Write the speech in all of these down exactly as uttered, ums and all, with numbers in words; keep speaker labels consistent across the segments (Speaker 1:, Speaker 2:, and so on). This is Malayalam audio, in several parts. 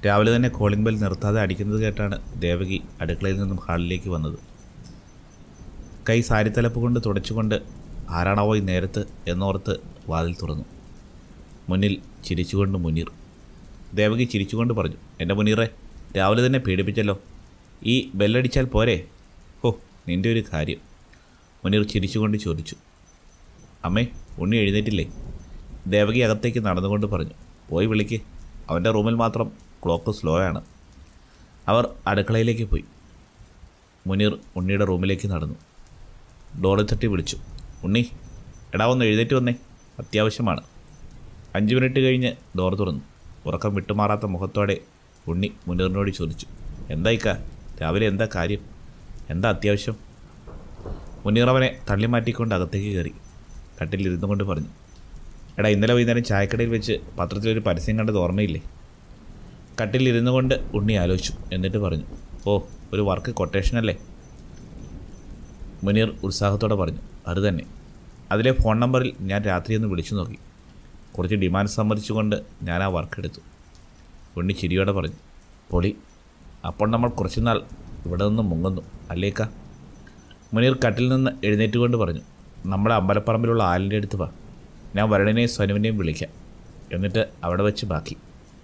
Speaker 1: രാവിലെ തന്നെ കോളിംഗ് ബെൽ നിർത്താതെ അടിക്കുന്നത് കേട്ടാണ് ദേവകി അടുക്കളയിൽ നിന്നും ഹാളിലേക്ക് വന്നത്. കൈ സാരിത്തലപ്പ് കൊണ്ട് തുടച്ചുകൊണ്ട് ആരാണാവോ ഈ നേരത്ത് എന്നോർത്ത് വാതിൽ തുറന്നു. മുന്നിൽ ചിരിച്ചുകൊണ്ട് മുനീർ. ദേവകി ചിരിച്ചുകൊണ്ട് പറഞ്ഞു, എൻ്റെ മുനീറെ, രാവിലെ തന്നെ പേടിപ്പിച്ചല്ലോ. ഈ ബെല്ലടിച്ചാൽ പോരെ? ഓ, നിൻ്റെ ഒരു കാര്യം. മുനീർ ചിരിച്ചുകൊണ്ട് ചോദിച്ചു. അമ്മേ, ഉണ്ണി എഴുന്നേറ്റില്ലേ? ദേവകി അകത്തേക്ക് നടന്നുകൊണ്ട് പറഞ്ഞു. പോയി വിളിക്ക്, അവൻ്റെ റൂമിൽ മാത്രം ക്ലോക്ക് സ്ലോ ആണ്. അവർ അടുക്കളയിലേക്ക് പോയി. മുനീർ ഉണ്ണിയുടെ റൂമിലേക്ക് നടന്നു. ഡോറിൽ തട്ടി വിളിച്ചു. ഉണ്ണി, എടാ ഒന്ന് എഴുന്നേറ്റ് വന്നേ, അത്യാവശ്യമാണ്. അഞ്ച് മിനിറ്റ് കഴിഞ്ഞ് ഡോർ തുറന്നു. ഉറക്കം വിട്ടുമാറാത്ത മുഖത്തോടെ ഉണ്ണി മുനീറിനോട് ചോദിച്ചു, എന്തായിക്കാ രാവിലെ, എന്താ കാര്യം, എന്താ അത്യാവശ്യം? മുനീർ അവനെ തള്ളിമാറ്റിക്കൊണ്ട് അകത്തേക്ക് കയറി കട്ടിലിരുന്നു കൊണ്ട് പറഞ്ഞു, എടാ ഇന്നലെ വൈകുന്നേരം ചായക്കടയിൽ വെച്ച് പത്രത്തിലൊരു പരസ്യം കണ്ടത് ഓർമ്മയില്ലേ? കട്ടിലിരുന്നു കൊണ്ട് ഉണ്ണി ആലോചിച്ചു. എന്നിട്ട് പറഞ്ഞു, ഓ, ഒരു വർക്ക് കൊട്ടേഷനല്ലേ? മുനീർ ഉത്സാഹത്തോടെ പറഞ്ഞു, അത് തന്നെ. അതിലെ ഫോൺ നമ്പറിൽ ഞാൻ രാത്രിയൊന്ന് വിളിച്ചു നോക്കി. കുറച്ച് ഡിമാൻഡ് സമ്മതിച്ചുകൊണ്ട് ഞാൻ ആ വർക്ക് എടുത്തു. ഉണ്ണി ചിരിയോടെ പറഞ്ഞു, പൊളി. അപ്പോൾ നമ്മൾ കുറച്ചുനാൾ ഇവിടെ നിന്ന് മുങ്ങുന്നു അല്ലേക്കാ? മുനീർ കട്ടിൽ നിന്ന് എഴുന്നേറ്റുകൊണ്ട് പറഞ്ഞു, നമ്മുടെ അമ്പലപ്പറമ്പിലുള്ള ആലിൻ്റെ അടുത്ത് വാ, ഞാൻ വരുണിനെയും സ്വനുവിനെയും വിളിക്കാം, എന്നിട്ട് അവിടെ വെച്ച് ബാക്കി.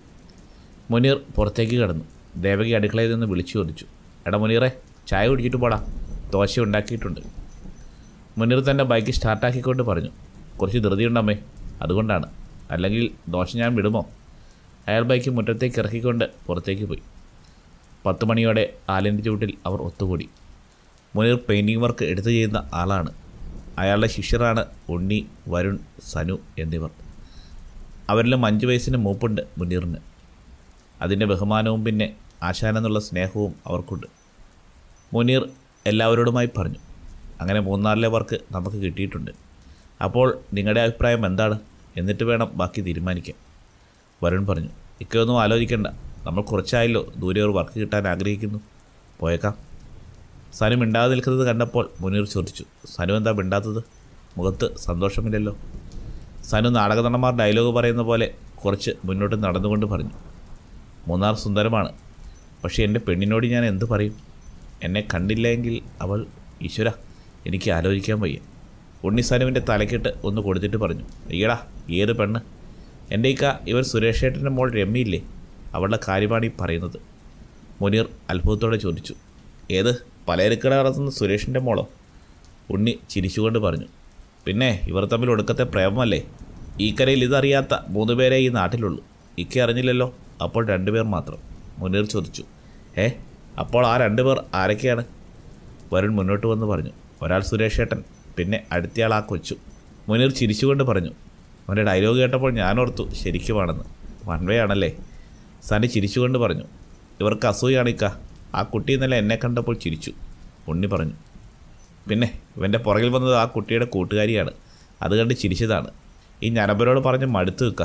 Speaker 1: മുനീർ പുറത്തേക്ക് കടന്നു. ദേവകി അടുക്കളയിൽ നിന്ന് വിളിച്ചു ചോദിച്ചു, എടാ മുനീറെ, ചായ കുടിച്ചിട്ട് പോടാ, ദോശ ഉണ്ടാക്കിയിട്ടുണ്ട്. മുനീർ തൻ്റെ ബൈക്ക് സ്റ്റാർട്ടാക്കിക്കൊണ്ട് പറഞ്ഞു, കുറച്ച് ധൃതിയുണ്ടമ്മേ, അതുകൊണ്ടാണ്, അല്ലെങ്കിൽ ദോശ ഞാൻ വിടുമോ? അയാൾ ബൈക്ക് മുറ്റത്തേക്ക് ഇറക്കിക്കൊണ്ട് പുറത്തേക്ക് പോയി. പത്ത് മണിയോടെ ആലിൻ്റെ ചുവട്ടിൽ അവർ ഒത്തുകൂടി. മുനീർ പെയിൻറ്റിങ് വർക്ക് എടുത്തു ചെയ്യുന്ന ആളാണ്. അയാളുടെ ശിഷ്യരാണ് ഉണ്ണി, വരുൺ, സനു എന്നിവർ. അവരിലും അഞ്ച് വയസ്സിന് മൂപ്പുണ്ട് മുനീറിന്. അതിൻ്റെ ബഹുമാനവും പിന്നെ ആശാനെന്നുള്ള സ്നേഹവും അവർക്കുണ്ട്. മുനീർ എല്ലാവരോടുമായി പറഞ്ഞു, അങ്ങനെ മൂന്നാറിലെ വർക്ക് നമുക്ക് കിട്ടിയിട്ടുണ്ട്. അപ്പോൾ നിങ്ങളുടെ അഭിപ്രായം എന്താണ്? എന്നിട്ട് വേണം ബാക്കി തീരുമാനിക്കാൻ. വരുൺ പറഞ്ഞു, ഇക്കൊന്നും ആലോചിക്കണ്ട, നമ്മൾ കുറച്ചായല്ലോ ദൂരെ ഒരു വർക്ക് കിട്ടാൻ ആഗ്രഹിക്കുന്നു, പോയേക്കാം. സനു മിണ്ടാതെ നിൽക്കുന്നത് കണ്ടപ്പോൾ മുനീർ ചോദിച്ചു, സനു എന്താ മിണ്ടാത്തത്? മുഖത്ത് സന്തോഷമില്ലല്ലോ. സനു നാടകനടന്മാർ ഡയലോഗ് പറയുന്ന പോലെ കുറച്ച് മുന്നോട്ട് നടന്നുകൊണ്ട് പറഞ്ഞു, മൂന്നാർ സുന്ദരമാണ്, പക്ഷേ എൻ്റെ പെണ്ണിനോട് ഞാൻ എന്ത് പറയും? എന്നെ കണ്ടില്ലെങ്കിൽ അവൾ, ഈശ്വര, എനിക്ക് ആലോചിക്കാൻ വയ്യ. ഉണ്ണി സനുവിൻ്റെ തലക്കെട്ട് ഒന്ന് കൊടുത്തിട്ട് പറഞ്ഞു, അയ്യടാ, ഏത് പെണ്ണ്? എൻ്റെ ഇക്ക ഇവർ സുരേഷേട്ടൻ്റെ മോൾ രമ്യയില്ലേ, അവളുടെ കാര്യമാണ് ഈ പറയുന്നത്. മുനീർ അത്ഭുതത്തോടെ ചോദിച്ചു, ഏത് പലചരക്കട നടത്തുന്ന സുരേഷിൻ്റെ മോളോ? ഉണ്ണി ചിരിച്ചുകൊണ്ട് പറഞ്ഞു, പിന്നെ ഇവർ തമ്മിൽ ഒടുക്കത്തെ പ്രേമമല്ലേ? ഈ കരയിൽ ഇതറിയാത്ത മൂന്ന് പേരെ ഈ നാട്ടിലുള്ളൂ. ഇക്ക അറിഞ്ഞില്ലല്ലോ, അപ്പോൾ രണ്ടുപേർ മാത്രം. മുനീർ ചോദിച്ചു, ഏ, അപ്പോൾ ആ രണ്ടുപേർ ആരൊക്കെയാണ്? വരുൺ മുന്നോട്ട് വന്ന് പറഞ്ഞു, ഒരാൾ സുരേഷേട്ടൻ, പിന്നെ അടുത്തയാൾ ആ കൊച്ചു. മുനീർ ചിരിച്ചുകൊണ്ട് പറഞ്ഞു, അവൻ്റെ ഡയലോഗ് കേട്ടപ്പോൾ ഞാനോർത്തു ശരിക്കുമാണെന്ന്. വൺ വേ ആണല്ലേ? സനി ചിരിച്ചുകൊണ്ട് പറഞ്ഞു, ഇവർക്ക് അസൂയാണിക്ക, ആ കുട്ടി ഇന്നലെ എന്നെ കണ്ടപ്പോൾ ചിരിച്ചു. ഉണ്ണി പറഞ്ഞു, പിന്നെ ഇവൻ്റെ പുറകിൽ വന്നത് ആ കുട്ടിയുടെ കൂട്ടുകാരിയാണ്, അത് കണ്ട് ചിരിച്ചതാണ്. ഈ ഞരമ്പരോട് പറഞ്ഞ് മടുത്തു നിൽക്കുക.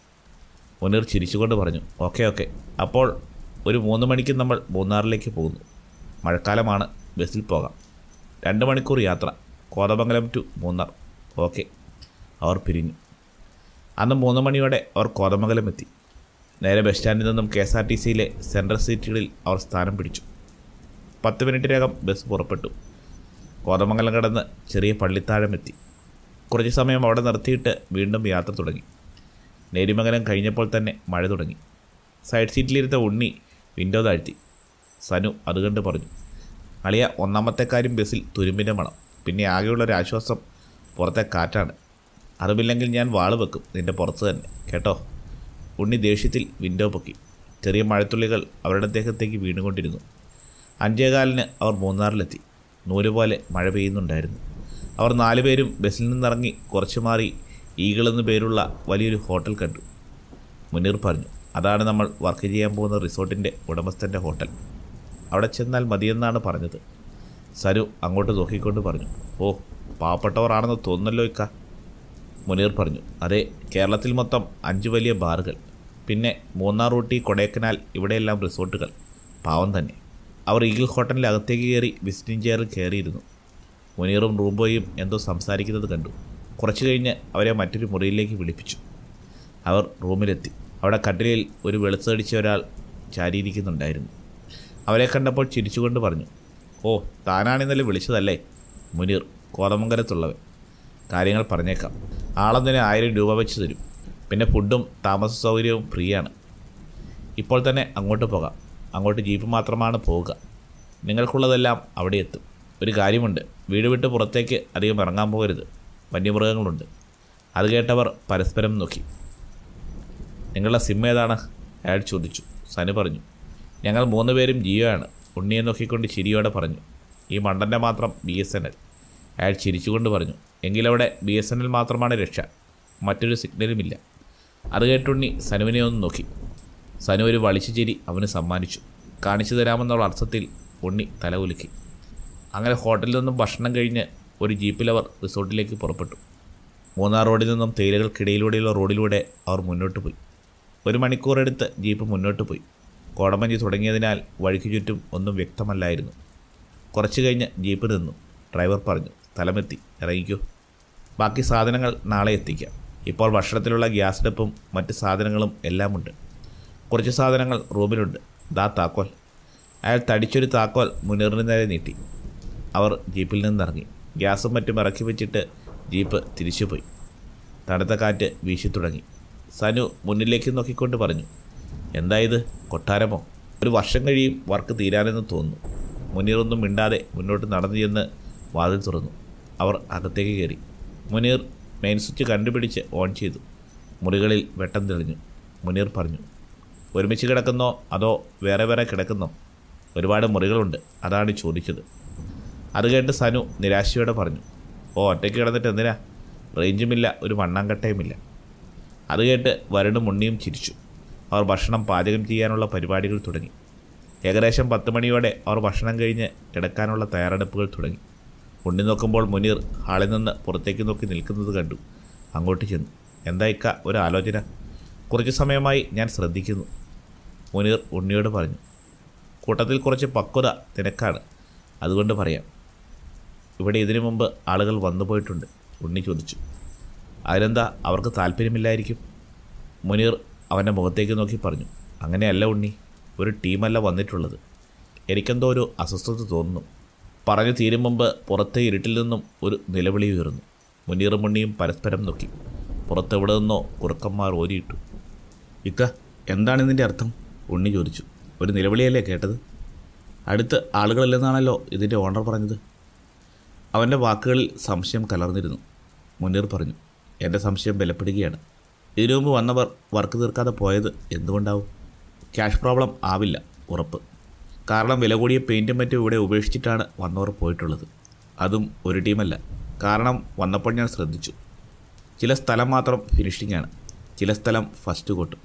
Speaker 1: മുനീർ ചിരിച്ചുകൊണ്ട് പറഞ്ഞു, ഓക്കെ ഓക്കെ, അപ്പോൾ ഒരു മൂന്ന് മണിക്ക് നമ്മൾ മൂന്നാറിലേക്ക് പോകുന്നു. മഴക്കാലമാണ്, ബസ്സിൽ പോകാം. രണ്ട് മണിക്കൂർ യാത്ര, കോതമംഗലം ടു മൂന്നാർ. ഓക്കെ. അവർ പിരിഞ്ഞു. അന്ന് മൂന്ന് മണിയോടെ അവർ കോതമംഗലം എത്തി. നേരെ ബസ് സ്റ്റാൻഡിൽ നിന്നും കെ എസ് ആർ ടി സിയിലെ സെൻട്രൽ സീറ്റുകളിൽ അവർ സ്ഥാനം പിടിച്ചു. പത്ത് മിനിറ്റിനകം ബസ് പുറപ്പെട്ടു. കോതമംഗലം കടന്ന് ചെറിയ പള്ളിത്താഴം എത്തി. കുറച്ച് സമയം അവിടെ നിർത്തിയിട്ട് വീണ്ടും യാത്ര തുടങ്ങി. നേരിമംഗലം കഴിഞ്ഞപ്പോൾ തന്നെ മഴ തുടങ്ങി. സൈഡ് സീറ്റിലിരുന്ന ഉണ്ണി വിൻഡോ താഴ്ത്തി. സനു അത് കണ്ട് പറഞ്ഞു, അളിയ, ഒന്നാമത്തെ കാര്യം ബസ്സിൽ തുരുമ്പിൻ്റെ മണം, പിന്നെ ആകെയുള്ളൊരാശ്വാസം പുറത്തെ കാറ്റാണ്. അറിവില്ലെങ്കിൽ ഞാൻ വാള് വെക്കും നിൻ്റെ പുറത്ത് തന്നെ, കേട്ടോ? ഉണ്ണി ദേഷ്യത്തിൽ വിൻഡോ പൊക്കി. ചെറിയ മഴത്തുള്ളികൾ അവരുടെ ദേഹത്തേക്ക് വീണുകൊണ്ടിരുന്നു. അഞ്ചേകാലിന് അവർ മൂന്നാറിലെത്തി. നൂലുപോലെ മഴ പെയ്യുന്നുണ്ടായിരുന്നു. അവർ നാലുപേരും ബസ്സിൽ നിന്നിറങ്ങി കുറച്ച് മാറി ഈഗിളെന്ന് പേരുള്ള വലിയൊരു ഹോട്ടൽ കണ്ടു. മുനീർ പറഞ്ഞു, അതാണ് നമ്മൾ വർക്ക് ചെയ്യാൻ പോകുന്ന റിസോർട്ടിൻ്റെ ഉടമസ്ഥൻ്റെ ഹോട്ടൽ. അവിടെ ചെന്നാൽ മതിയെന്നാണ് പറഞ്ഞത്. സരു അങ്ങോട്ട് നോക്കിക്കൊണ്ട് പറഞ്ഞു, ഓ, പാവപ്പെട്ടവരാണെന്ന് തോന്നുന്നല്ലോ ഇക്ക. മുനീർ പറഞ്ഞു, അതെ, കേരളത്തിൽ മൊത്തം അഞ്ച് വലിയ ബാറുകൾ, പിന്നെ മൂന്നാർ, ഊട്ടി, കൊടൈക്കനാൽ, ഇവിടെയെല്ലാം റിസോർട്ടുകൾ. പാവം തന്നെ. അവർ ഈഗിൾ ഹോട്ടലിൻ്റെ അകത്തേക്ക് കയറി വിസിറ്റിംഗ് ചെയറിൽ കയറിയിരുന്നു. മുനീറും റൂംബോയും എന്തോ സംസാരിക്കുന്നത് കണ്ടു. കുറച്ച് കഴിഞ്ഞ് അവരെ മറ്റൊരു മുറിയിലേക്ക് വിളിപ്പിച്ചു. അവർ റൂമിലെത്തി. അവിടെ കട്ടിലിൽ ഒരു വെളുത്തടിച്ച ഒരാൾ ചാരിയിരിക്കുന്നുണ്ടായിരുന്നു. അവരെ കണ്ടപ്പോൾ ചിരിച്ചുകൊണ്ട് പറഞ്ഞു, ഓ, താനാണിന്നലെ വിളിച്ചതല്ലേ? മുനീർ, കോതമംഗലത്തുള്ളവൻ. കാര്യങ്ങൾ പറഞ്ഞേക്കാം. ആളൊന്നിന് ആയിരം രൂപ വെച്ച് തരും. പിന്നെ ഫുഡും താമസ സൗകര്യവും ഫ്രീ ആണ്. ഇപ്പോൾ തന്നെ അങ്ങോട്ട് പോകാം. അങ്ങോട്ട് ജീപ്പ് മാത്രമാണ് പോവുക. നിങ്ങൾക്കുള്ളതെല്ലാം അവിടെ എത്തും. ഒരു കാര്യമുണ്ട്, വീട് വിട്ട് പുറത്തേക്ക് അധികം ഇറങ്ങാൻ പോകരുത്. വന്യമൃഗങ്ങളുണ്ട്. അത് കേട്ടവർ പരസ്പരം നോക്കി. നിങ്ങളുടെ സിം ഏതാണ്? അയാൾ ചോദിച്ചു. സനു പറഞ്ഞു, ഞങ്ങൾ മൂന്ന് പേരും ജിയോ ആണ്. ഉണ്ണിയെ നോക്കിക്കൊണ്ട് ചിരിയോടെ പറഞ്ഞു. ഈ മണ്ടൻ്റെ മാത്രം ബി എസ് എൻ എൽ. അയാൾ ചിരിച്ചുകൊണ്ട് പറഞ്ഞു, എങ്കിലവിടെ ബി എസ് എൻ എൽ മാത്രമാണ് രക്ഷ. മറ്റൊരു സിഗ്നലുമില്ല. അത് കേട്ടുണ്ണി സനുവിനെ ഒന്ന് നോക്കി. സനു ഒരു വളിച്ചു ചിരി അവന് സമ്മാനിച്ചു. കാണിച്ചു തരാമെന്നുള്ള അർത്ഥത്തിൽ ഉണ്ണി തല കുലുക്കി. അങ്ങനെ ഹോട്ടലിൽ നിന്നും ഭക്ഷണം കഴിഞ്ഞ് ഒരു ജീപ്പിലവർ റിസോർട്ടിലേക്ക് പുറപ്പെട്ടു. മൂന്നാർ റോഡിൽ നിന്നും തേയിലകൾക്കിടയിലൂടെയുള്ള റോഡിലൂടെ അവർ മുന്നോട്ട് പോയി. ഒരു മണിക്കൂറെടുത്ത് ജീപ്പ് മുന്നോട്ട് പോയി. കോടമഞ്ഞ് തുടങ്ങിയതിനാൽ വഴിക്ക് ചുറ്റും ഒന്നും വ്യക്തമല്ലായിരുന്നു. കുറച്ച് കഴിഞ്ഞ് ജീപ്പ് നിന്നു. ഡ്രൈവർ പറഞ്ഞു, സ്ഥലമെത്തി, ഇറങ്ങിക്കോ. ബാക്കി സാധനങ്ങൾ നാളെ എത്തിക്കാം. ഇപ്പോൾ ഭക്ഷണത്തിലുള്ള ഗ്യാസ് അടുപ്പും മറ്റ് സാധനങ്ങളും എല്ലാമുണ്ട്. കുറച്ച് സാധനങ്ങൾ റൂമിലുണ്ട്. ദാ താക്കോൽ. അയാൾ തടിച്ചൊരു താക്കോൽ മുനീറിന് നേരെ നീട്ടി. അവർ ജീപ്പിൽ നിന്നിറങ്ങി. ഗ്യാസും മറ്റും ഇറക്കി വെച്ചിട്ട് ജീപ്പ് തിരിച്ചുപോയി. തണുത്ത കാറ്റ് വീശി തുടങ്ങി. സനു മുന്നിലേക്ക് നോക്കിക്കൊണ്ട് പറഞ്ഞു, എന്തായത്, കൊട്ടാരമോ? ഒരു വർഷം കഴിയും വർക്ക് തീരാനെന്ന് തോന്നുന്നു. മുനീറൊന്നും മിണ്ടാതെ മുന്നോട്ട് നടന്നു ചെന്ന് വാതിൽ തുറന്നു. അവർ അകത്തേക്ക് കയറി. മുനീർ മെയിൻ സ്വിച്ച് കണ്ടുപിടിച്ച് ഓൺ ചെയ്തു. മുറികളിൽ വെട്ടം തെളിഞ്ഞു. മുനീർ പറഞ്ഞു, ഒരുമിച്ച് കിടക്കുന്നോ അതോ വേറെ വേറെ കിടക്കുന്നോ? ഒരുപാട് മുറികളുണ്ട്, അതാണ് ചോദിച്ചത്. അത് കേട്ട് സനു നിരാശയോടെ പറഞ്ഞു, ഓ, ഒറ്റയ്ക്ക് കിടന്നിട്ട് എന്തിനാ? റേഞ്ചുമില്ല, ഒരു മണ്ണാങ്കട്ടയുമില്ല. അത് കേട്ട് വരുണും ഉണ്ണിയും ചിരിച്ചു. അവർ ഭക്ഷണം പാചകം ചെയ്യാനുള്ള പരിപാടികൾ തുടങ്ങി. ഏകദേശം പത്ത് മണിയോടെ അവർ ഭക്ഷണം കഴിഞ്ഞ് കിടക്കാനുള്ള തയ്യാറെടുപ്പുകൾ തുടങ്ങി. ഉണ്ണി നോക്കുമ്പോൾ മുനീർ ഹാളിൽ നിന്ന് പുറത്തേക്ക് നോക്കി നിൽക്കുന്നത് കണ്ടു. അങ്ങോട്ട് ചെന്നു. എന്താ ഇക്ക ഒരു ആലോചന? കുറച്ച് സമയമായി ഞാൻ ശ്രദ്ധിക്കുന്നു, മുനീർ ഉണ്ണിയോട് പറഞ്ഞു. കൂട്ടത്തിൽ കുറച്ച് പക്വത തിരക്കാണ്, അതുകൊണ്ട് പറയാം. ഇവിടെ ഇതിനു മുമ്പ് ആളുകൾ വന്നു പോയിട്ടുണ്ട്, ഉണ്ണി ചോദിച്ചു. അതിനെന്താ, അവർക്ക് താല്പര്യമില്ലായിരിക്കും? മുനീർ അവൻ്റെ മുഖത്തേക്ക് നോക്കി പറഞ്ഞു. അങ്ങനെയല്ല ഉണ്ണി, ഒരു ടീമല്ല വന്നിട്ടുള്ളത്. എനിക്കെന്തോ ഒരു അസ്വസ്ഥത തോന്നുന്നു. പറഞ്ഞു തീരും മുമ്പ് പുറത്തെ ഇരുട്ടിൽ നിന്നും ഒരു നിലവിളി ഉയർന്നു. മുനീറും ഉണ്ണിയും പരസ്പരം നോക്കി. പുറത്തെവിടെ നിന്നോ കുറുക്കന്മാർ ഓരിയിട്ടു. ഇക്ക, എന്താണ് ഇതിൻ്റെ അർത്ഥം? ഉണ്ണി ചോദിച്ചു. ഒരു നിലവിളിയല്ലേ കേട്ടത്? അടുത്ത് ആളുകളില്ലെന്നാണല്ലോ ഇതിൻ്റെ ഓണർ പറഞ്ഞത്. അവൻ്റെ വാക്കുകളിൽ സംശയം കലർന്നിരുന്നു. മുനീർ പറഞ്ഞു, എൻ്റെ സംശയം ബലപ്പെടുകയാണ്. ഇതിനു മുമ്പ് വന്നവർ വർക്ക് തീർക്കാതെ പോയത് എന്തുകൊണ്ടാവും? ക്യാഷ് പ്രോബ്ലം ആവില്ല, ഉറപ്പ്. കാരണം വില കൂടിയ പെയിൻറ്റും മറ്റും ഇവിടെ ഉപേക്ഷിച്ചിട്ടാണ് വന്നവർ പോയിട്ടുള്ളത്. അതും ഒരു ടീമല്ല. കാരണം വന്നപ്പോൾ ഞാൻ ശ്രദ്ധിച്ചു, ചില സ്ഥലം മാത്രം ഫിനിഷിംഗ് ആണ്, ചില സ്ഥലം ഫസ്റ്റ് കോട്ടും.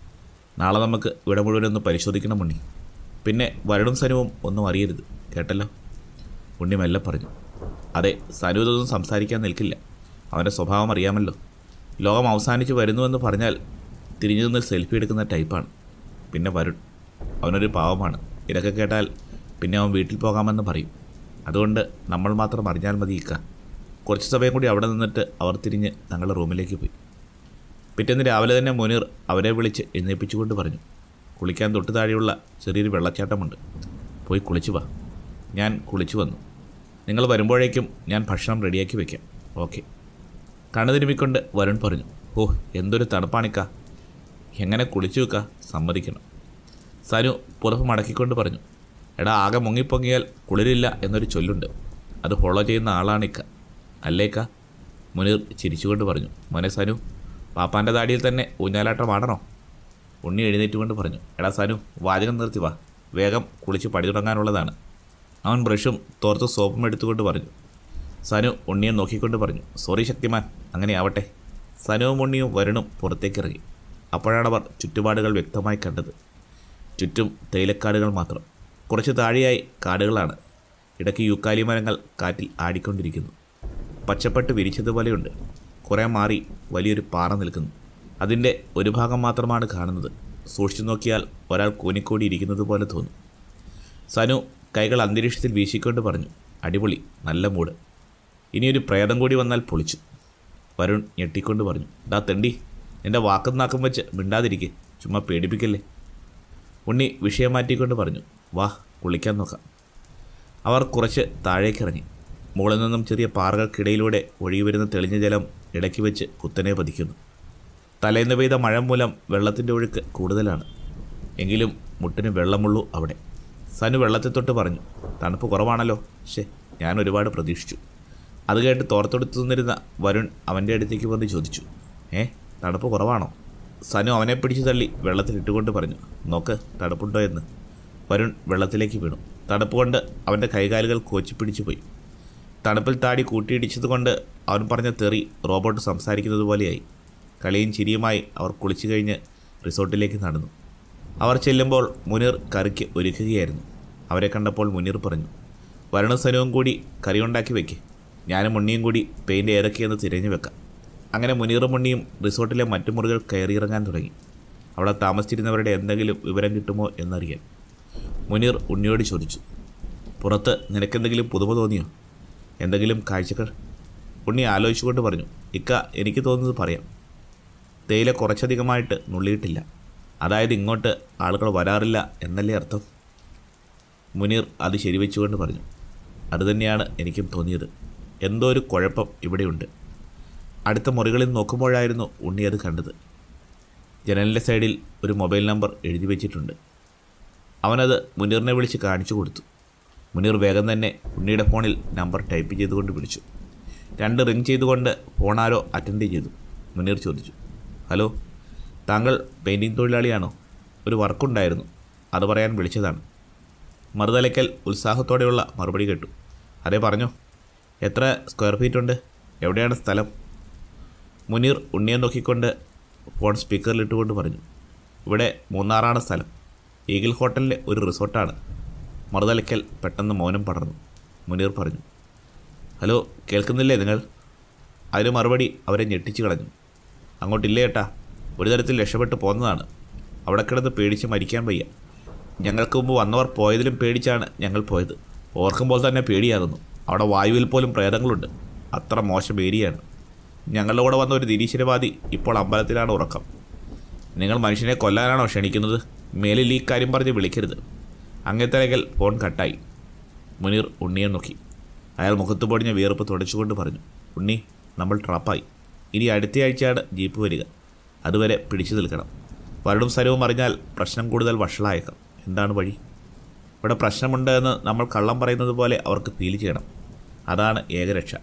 Speaker 1: നാളെ നമുക്ക് ഇവിടെ മുഴുവനൊന്ന് പരിശോധിക്കണം ഉണ്ണി. പിന്നെ വരുണും സനുവും ഒന്നും അറിയരുത്, കേട്ടല്ലോ? ഉണ്ണി മെല്ലെ പറഞ്ഞു. അതെ, സനു ഇതൊന്നും സംസാരിക്കാൻ നിൽക്കില്ല. അവൻ്റെ സ്വഭാവം അറിയാമല്ലോ. ലോകം അവസാനിച്ച് വരുന്നുവെന്ന് പറഞ്ഞാൽ തിരിഞ്ഞു നിന്ന് സെൽഫി എടുക്കുന്ന ടൈപ്പാണ്. പിന്നെ വരുൺ, അവനൊരു പാവമാണ്. ഇതൊക്കെ കേട്ടാൽ പിന്നെ അവൻ വീട്ടിൽ പോകാമെന്ന് പറയും. അതുകൊണ്ട് നമ്മൾ മാത്രം അറിഞ്ഞാൽ മതി ഇക്ക. കുറച്ച് സമയം കൂടി അവിടെ നിന്നിട്ട് അവർ തിരിഞ്ഞ് തങ്ങളുടെ റൂമിലേക്ക് പോയി. പിറ്റേന്ന് രാവിലെ തന്നെ മുനീർ അവരെ വിളിച്ച് എഴുന്നേൽപ്പിച്ചുകൊണ്ട് പറഞ്ഞു, കുളിക്കാൻ തൊട്ട് താഴെയുള്ള ചെറിയൊരു വെള്ളച്ചാട്ടമുണ്ട്, പോയി കുളിച്ചു വാ. ഞാൻ കുളിച്ചു വന്നു. നിങ്ങൾ വരുമ്പോഴേക്കും ഞാൻ ഭക്ഷണം റെഡിയാക്കി വയ്ക്കാം. ഓക്കെ. കണ്ണുതിരുമ്മിക്കൊണ്ട് വരുൺ പറഞ്ഞു. ഓ, എന്തൊരു തണുപ്പാണിക്ക. എങ്ങനെ കുളിച്ചു വെക്ക, സമ്മതിക്കണം. സനു പുറപ്പ് മടക്കിക്കൊണ്ട് പറഞ്ഞു. എടാ, ആകെ മുങ്ങിപ്പൊങ്ങിയാൽ കുളിരില്ല എന്നൊരു ചൊല്ലുണ്ട്. അത് ഫോളോ ചെയ്യുന്ന ആളാണിക്ക, അല്ലേക്ക? മുനീർ ചിരിച്ചുകൊണ്ട് പറഞ്ഞു. മോനെ സനു, പാപ്പാൻ്റെ താടിയിൽ തന്നെ ഊഞ്ഞാലാട്ടമാണോ? ഉണ്ണി എഴുന്നേറ്റുകൊണ്ട് പറഞ്ഞു. എടാ സനു, വാചകം നിർത്തി വാ, വേഗം കുളിച്ച് പടി തുടങ്ങാനുള്ളതാണ്. അവൻ ബ്രഷും തോർത്ത് സോപ്പും എടുത്തുകൊണ്ട് പറഞ്ഞു. സനു ഉണ്ണിയെ നോക്കിക്കൊണ്ട് പറഞ്ഞു. സോറി ശക്തിമാൻ, അങ്ങനെ ആവട്ടെ. സനുവും ഉണ്ണിയും വരുണും പുറത്തേക്കിറങ്ങി. അപ്പോഴാണവർ ചുറ്റുപാടുകൾ വ്യക്തമായി കണ്ടത്. ചുറ്റും തേയിലക്കാടുകൾ മാത്രം. കുറച്ച് താഴെയായി കാടുകളാണ്. ഇടയ്ക്ക് യൂക്കാലി മരങ്ങൾ കാറ്റിൽ ആടിക്കൊണ്ടിരിക്കുന്നു. പച്ചപ്പട്ട് വിരിച്ചതുപോലെയുണ്ട്. കുറേ മാറി വലിയൊരു പാറ നിൽക്കുന്നു. അതിൻ്റെ ഒരു ഭാഗം മാത്രമാണ് കാണുന്നത്. സൂക്ഷിച്ചു നോക്കിയാൽ ഒരാൾ കൂനിക്കൂടി ഇരിക്കുന്നത് പോലെ തോന്നും. സനു കൈകൾ അന്തരീക്ഷത്തിൽ വീശിക്കൊണ്ട് പറഞ്ഞു. അടിപൊളി, നല്ല മൂഡ്. ഇനിയൊരു പ്രേതം കൂടി വന്നാൽ പൊളിച്ചു. വരുൺ ഞെട്ടിക്കൊണ്ട് പറഞ്ഞു. ഡാ തെണ്ടി, നിൻ്റെ വാക്കും നാക്കും വെച്ച് മിണ്ടാതിരിക്കെ, ചുമ്മാ പേടിപ്പിക്കല്ലേ. ഉണ്ണി വിഷയം മാറ്റിക്കൊണ്ട് പറഞ്ഞു, വാ കുളിക്കാൻ നോക്കാം. അവർ കുറച്ച് താഴേക്കിറങ്ങി. മുകളിൽ നിന്നും ചെറിയ പാറകൾക്കിടയിലൂടെ ഒഴുകി വരുന്ന തെളിഞ്ഞ ജലം ഇടയ്ക്ക് വെച്ച് കുത്തനെ പതിക്കുന്നു. തലേന്ന് പെയ്ത മഴ മൂലം വെള്ളത്തിൻ്റെ ഒഴുക്ക് കൂടുതലാണ്. എങ്കിലും മുട്ടിന് വെള്ളമുള്ളൂ അവിടെ. സനു വെള്ളത്തെ തൊട്ട് പറഞ്ഞു, തണുപ്പ് കുറവാണല്ലോ. ശേ, ഞാൻ ഒരുപാട് പ്രതീക്ഷിച്ചു. അത് കേട്ട് തോർത്തെടുത്തു നിന്നിരുന്ന വരുൺ അവൻ്റെ അടുത്തേക്ക് വന്ന് ചോദിച്ചു, ഏ തണുപ്പ് കുറവാണോ? സനു അവനെ പിടിച്ചു തള്ളി വെള്ളത്തിലിട്ടുകൊണ്ട് പറഞ്ഞു, നോക്ക് തണുപ്പുണ്ടോ എന്ന്. വരുൺ വെള്ളത്തിലേക്ക് വീണു. തണുപ്പ് കൊണ്ട് അവൻ്റെ കൈകാലുകൾ കോച്ചി പിടിച്ചു പോയി. തണുപ്പിൽ താടി കൂട്ടിയിടിച്ചത് കൊണ്ട് അവൻ പറഞ്ഞ തെറി റോബോട്ട് സംസാരിക്കുന്നത് പോലെയായി. കളിയും ചിരിയുമായി അവർ കുളിച്ചു കഴിഞ്ഞ് റിസോർട്ടിലേക്ക് നടന്നു. അവർ ചെല്ലുമ്പോൾ മുനീർ കറിക്ക് ഒരുക്കുകയായിരുന്നു. അവരെ കണ്ടപ്പോൾ മുനീർ പറഞ്ഞു, വരുണ സനുവും കൂടി കറി ഉണ്ടാക്കി വെക്കേ, ഞാനും ഉണ്ണിയും കൂടി പെയിൻ്റ് ഏതൊക്കെയെന്ന് തിരഞ്ഞു വെക്കാം. അങ്ങനെ മുനീറും ഉണ്ണിയും റിസോർട്ടിലെ മറ്റു മുറികൾ കയറിയിറങ്ങാൻ തുടങ്ങി. അവിടെ താമസിച്ചിരുന്നവരുടെ എന്തെങ്കിലും വിവരം കിട്ടുമോ എന്നറിയാൻ. മുനീർ ഉണ്ണിയോട് ചോദിച്ചു, പുറത്ത് നിനക്കെന്തെങ്കിലും പുതുമ തോന്നിയോ? എന്തെങ്കിലും കാഴ്ചകൾ? ഉണ്ണി ആലോചിച്ചുകൊണ്ട് പറഞ്ഞു, ഇക്ക എനിക്ക് തോന്നുന്നത് പറയാം. തേയില കുറച്ചധികമായിട്ട് നുള്ളിയിട്ടില്ല. അതായത് ഇങ്ങോട്ട് ആളുകൾ വരാറില്ല എന്നല്ലേ അർത്ഥം? മുനീർ അത് ശരിവെച്ചുകൊണ്ട് പറഞ്ഞു, അതുതന്നെയാണ് എനിക്കും തോന്നിയത്. എന്തോ ഒരു കുഴപ്പം ഇവിടെയുണ്ട്. അടുത്ത മുറികളിൽ നോക്കുമ്പോഴായിരുന്നു ഉണ്ണി അത് കണ്ടത്. ജനലിൻ്റെ സൈഡിൽ ഒരു മൊബൈൽ നമ്പർ എഴുതി വെച്ചിട്ടുണ്ട്. അവനത് മുനീറിനെ വിളിച്ച് കാണിച്ചു കൊടുത്തു. മുനീർ വേഗം തന്നെ ഉണ്ണിയുടെ ഫോണിൽ നമ്പർ ടൈപ്പ് ചെയ്തുകൊണ്ട് വിളിച്ചു. രണ്ട് റിങ് ചെയ്തുകൊണ്ട് ഫോണാരോ അറ്റൻഡ് ചെയ്തു. മുനീർ ചോദിച്ചു, ഹലോ, താങ്കൾ പെയിൻറ്റിങ് തൊഴിലാളിയാണോ? ഒരു വർക്കുണ്ടായിരുന്നു, അത് പറയാൻ വിളിച്ചതാണ്. മറുതലയ്ക്കൽ ഉത്സാഹത്തോടെയുള്ള മറുപടി കേട്ടു. അതേ പറഞ്ഞോ. എത്ര സ്ക്വയർ ഫീറ്റ് ഉണ്ട്? എവിടെയാണ് സ്ഥലം? മുനീർ ഉണ്ണിയെ നോക്കിക്കൊണ്ട് ഫോൺ സ്പീക്കറിലിട്ടുകൊണ്ട് പറഞ്ഞു, ഇവിടെ മൂന്നാറാണ് സ്ഥലം. ഈഗിൾ ഹോട്ടലിലെ ഒരു റിസോർട്ടാണ്. മറുതലയ്ക്കൽ പെട്ടെന്ന് മൗനം പടർന്നു. മുനീർ പറഞ്ഞു, ഹലോ, കേൾക്കുന്നില്ലേ നിങ്ങൾ? അതിന് മറുപടി അവരെ ഞെട്ടിച്ചു കളഞ്ഞു. അങ്ങോട്ടില്ലേ ഏട്ടാ, ഒരു തരത്തിൽ രക്ഷപ്പെട്ട് പോന്നതാണ്. അവിടെ കിടന്ന് പേടിച്ച് മരിക്കാൻ വയ്യ. ഞങ്ങൾക്ക് മുമ്പ് വന്നവർ പോയതിലും പേടിച്ചാണ് ഞങ്ങൾ പോയത്. ഓർക്കുമ്പോൾ തന്നെ പേടിയാകുന്നു. അവിടെ വായുവിൽ പോലും പ്രേതങ്ങളുണ്ട്. അത്ര മോശം ഏരിയയാണ്. ഞങ്ങളുടെ കൂടെ വന്ന ഒരു നിരീശ്വരവാദി ഇപ്പോൾ അമ്പലത്തിലാണ് ഉറക്കം. നിങ്ങൾ മനുഷ്യനെ കൊല്ലാനാണോ ക്ഷണിക്കുന്നത്? മേലിൽ ഈ കാര്യം പറഞ്ഞ് വിളിക്കരുത്. അങ്ങേത്തലകൽ ഫോൺ കട്ടായി. മുനീർ ഉണ്ണിയെ നോക്കി. അയാൾ മുഖത്ത് പൊടിഞ്ഞ വിയർപ്പ് തുടച്ചുകൊണ്ട് പറഞ്ഞു, ഉണ്ണി, നമ്മൾ ട്രാപ്പായി. ഇനി അടുത്തയാഴ്ചയാണ് ജീപ്പ് വരിക. അതുവരെ പിടിച്ചു നിൽക്കണം. വരുണും സരവും അറിഞ്ഞാൽ പ്രശ്നം കൂടുതൽ വഷളായേക്കാം. എന്താണ് വഴി? ഇവിടെ പ്രശ്നമുണ്ട് എന്ന് നമ്മൾ കള്ളം പറയുന്നത് പോലെ അവർക്ക് ഫീൽ ചെയ്യണം. അതാണ് ഏകരക്ഷ.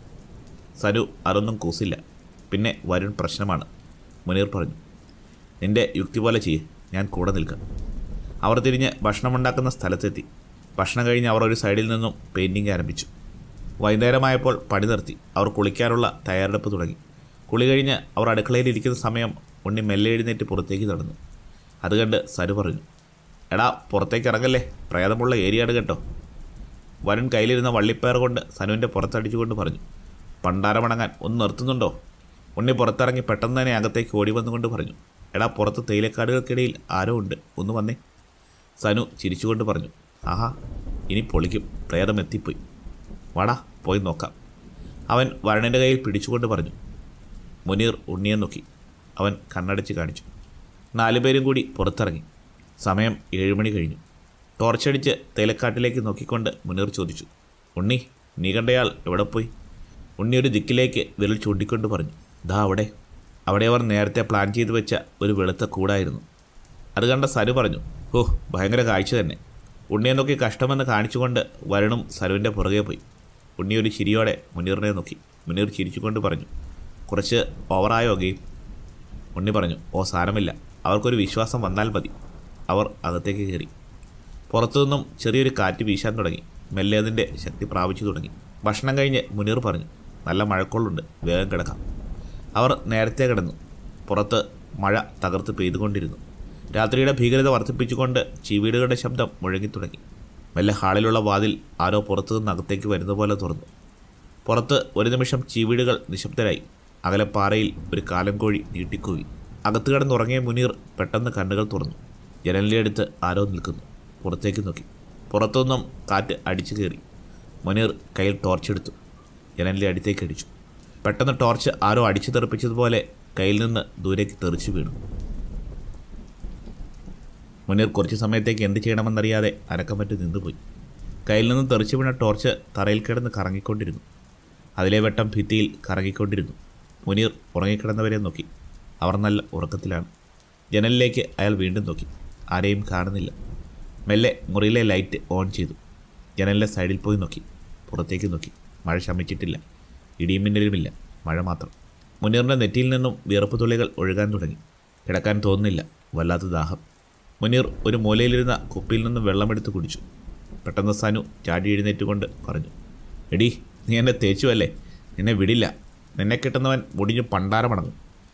Speaker 1: സരു അതൊന്നും കൂസില്ല. പിന്നെ വരുൺ പ്രശ്നമാണ്. മുനീർ പറഞ്ഞു, നിൻ്റെ യുക്തി പോലെ ചെയ്യ്, ഞാൻ കൂടെ നിൽക്കാം. അവർ തിരിഞ്ഞ് ഭക്ഷണമുണ്ടാക്കുന്ന സ്ഥലത്തെത്തി. ഭക്ഷണം കഴിഞ്ഞ് അവർ ഒരു സൈഡിൽ നിന്നും പെയിൻറ്റിങ് ആരംഭിച്ചു. വൈകുന്നേരമായപ്പോൾ പണി നിർത്തി. അവർ കുളിക്കാനുള്ള തയ്യാറെടുപ്പ് തുടങ്ങി. കുളി കഴിഞ്ഞ് അവർ അടുക്കളയിലിരിക്കുന്ന സമയം ഉണ്ണി മെല്ലെ എഴുന്നേറ്റ് പുറത്തേക്ക് നടന്നു. അത് കണ്ട് സരു പറഞ്ഞു, എടാ പുറത്തേക്ക് ഇറങ്ങല്ലേ, പ്രേതമുള്ള ഏരിയയാണ് കേട്ടോ. വരുൺ കയ്യിലിരുന്ന വള്ളിപ്പയർ കൊണ്ട് സനുവിൻ്റെ പുറത്തടിച്ചുകൊണ്ട് പറഞ്ഞു, പണ്ടാരമണങ്ങാൻ ഒന്ന് നിർത്തുന്നുണ്ടോ? ഉണ്ണി പുറത്തിറങ്ങി പെട്ടെന്ന് തന്നെ അകത്തേക്ക് ഓടി വന്നുകൊണ്ട് പറഞ്ഞു, എടാ പുറത്ത് തേയിലക്കാടുകൾക്കിടയിൽ ആരോ ഉണ്ട്, ഒന്ന് വന്നേ. സനു ചിരിച്ചുകൊണ്ട് പറഞ്ഞു, ആഹാ, ഇനി പൊളിക്കും, പ്രേതം എത്തിപ്പോയി. വാടാ പോയി നോക്കാം. അവൻ വരുണിൻ്റെ കയ്യിൽ പിടിച്ചുകൊണ്ട് പറഞ്ഞു. മുനീർ ഉണ്ണിയെ നോക്കി. അവൻ കണ്ണടച്ച് കാണിച്ചു. നാലുപേരും കൂടി പുറത്തിറങ്ങി. സമയം ഏഴുമണി കഴിഞ്ഞു. ടോർച്ചടിച്ച് തേയിലക്കാട്ടിലേക്ക് നോക്കിക്കൊണ്ട് മുനീർ ചോദിച്ചു, ഉണ്ണി, നീ കണ്ടയാൾ എവിടെ പോയി? ഉണ്ണി ഒരു ദിക്കിലേക്ക് വിരൽ ചൂണ്ടിക്കൊണ്ട് പറഞ്ഞു, ദാ അവിടെ. അവിടെ അവർ നേരത്തെ പ്ലാൻ ചെയ്തു വെച്ച ഒരു വെളുത്ത കൂടായിരുന്നു. അത് കണ്ട സരു പറഞ്ഞു, ഓ ഭയങ്കര കാഴ്ച തന്നെ. ഉണ്ണിയെ നോക്കി കഷ്ടമെന്ന് കാണിച്ചുകൊണ്ട് വരുണും സരുവിൻ്റെ പുറകെ പോയി. ഉണ്ണി ഒരു ചിരിയോടെ മുനീറിനെ നോക്കി. മുനീർ ചിരിച്ചുകൊണ്ട് പറഞ്ഞു, കുറച്ച് ഓവറായോ ഗെയിം? ഉണ്ണി പറഞ്ഞു, ഓ സാരമില്ല, അവർക്കൊരു വിശ്വാസം വന്നാൽ മതി. അവർ അകത്തേക്ക് കയറി. പുറത്തുനിന്നും ചെറിയൊരു കാറ്റ് വീശാൻ തുടങ്ങി. മെല്ലെ അതിൻ്റെ ശക്തി പ്രാപിച്ചു തുടങ്ങി. ഭക്ഷണം കഴിഞ്ഞ് മുനീർ പറഞ്ഞു, നല്ല മഴക്കോളുണ്ട്, വേഗം കിടക്കാം. അവർ നേരത്തെ കിടന്നു. പുറത്ത് മഴ തകർത്ത് പെയ്തുകൊണ്ടിരുന്നു. രാത്രിയുടെ ഭീകരത വർദ്ധിപ്പിച്ചുകൊണ്ട് ചീവീടുകളുടെ ശബ്ദം മുഴങ്ങിത്തുടങ്ങി. മെല്ലെ ഹാളിലുള്ള വാതിൽ ആരോ പുറത്തുനിന്ന് അകത്തേക്ക് വരുന്ന പോലെ തുറന്നു. പുറത്ത് ഒരു നിമിഷം ചീവീടുകൾ നിശബ്ദരായി. അകലെ പാറയിൽ ഒരു കാലം കോഴി നീട്ടിക്കൂവി. അകത്ത് കിടന്നുറങ്ങിയ മുനീർ പെട്ടെന്ന് കണ്ണുകൾ തുറന്നു. ജനലിൻ്റെ അടുത്ത് ആരോ നിൽക്കുന്നു. പുറത്തേക്ക് നോക്കി. പുറത്തുനിന്നും കാറ്റ് അടിച്ചു കയറി. മുനീർ കയ്യിൽ ടോർച്ചെടുത്തു. ജനലിൻ്റെ അടുത്തേക്ക് അടിച്ചു. പെട്ടെന്ന് ടോർച്ച് ആരോ അടിച്ചു തെറിപ്പിച്ചതുപോലെ കയ്യിൽ നിന്ന് ദൂരേക്ക് തെറിച്ചു വീണു. മുനീർ കുറച്ച് സമയത്തേക്ക് എന്ത് ചെയ്യണമെന്നറിയാതെ അനക്കം പറ്റി നിന്നുപോയി. കയ്യിൽ നിന്ന് തെറിച്ചു വീണ ടോർച്ച് തറയിൽ കിടന്ന് കറങ്ങിക്കൊണ്ടിരുന്നു. അതിലെ വെട്ടം ഭിത്തിയിൽ കറങ്ങിക്കൊണ്ടിരുന്നു. മുനീർ ഉറങ്ങിക്കിടന്നവരെ നോക്കി. അവർ നല്ല ഉറക്കത്തിലാണ്. ജനലിലേക്ക് അയാൾ വീണ്ടും നോക്കി. ആരെയും കാണുന്നില്ല. മെല്ലെ മുറിയിലെ ലൈറ്റ് ഓൺ ചെയ്തു. ജനലിൻ്റെ സൈഡിൽ പോയി നോക്കി. പുറത്തേക്ക് നോക്കി. മഴ ശമിച്ചിട്ടില്ല. ഇടിയും മിന്നലുമില്ല. മഴ മാത്രം. മുനീറിൻ്റെ നെറ്റിയിൽ നിന്നും വിയർപ്പ് തുള്ളികൾ ഒഴുകാൻ തുടങ്ങി. കിടക്കാൻ തോന്നുന്നില്ല. വല്ലാത്ത ദാഹം. മുനീർ ഒരു മൂലയിലിരുന്ന കുപ്പിയിൽ നിന്നും വെള്ളമെടുത്ത് കുടിച്ചു. പെട്ടെന്ന് സനു ചാടി എഴുന്നേറ്റുകൊണ്ട് പറഞ്ഞു, എടീ, നീ എന്നെ തേച്ചുവല്ലേ? നിന്നെ വിടില്ല. നിന്നെ കിട്ടുന്നവൻ മുടിഞ്ഞു പണ്ടാരമടങ്ങും.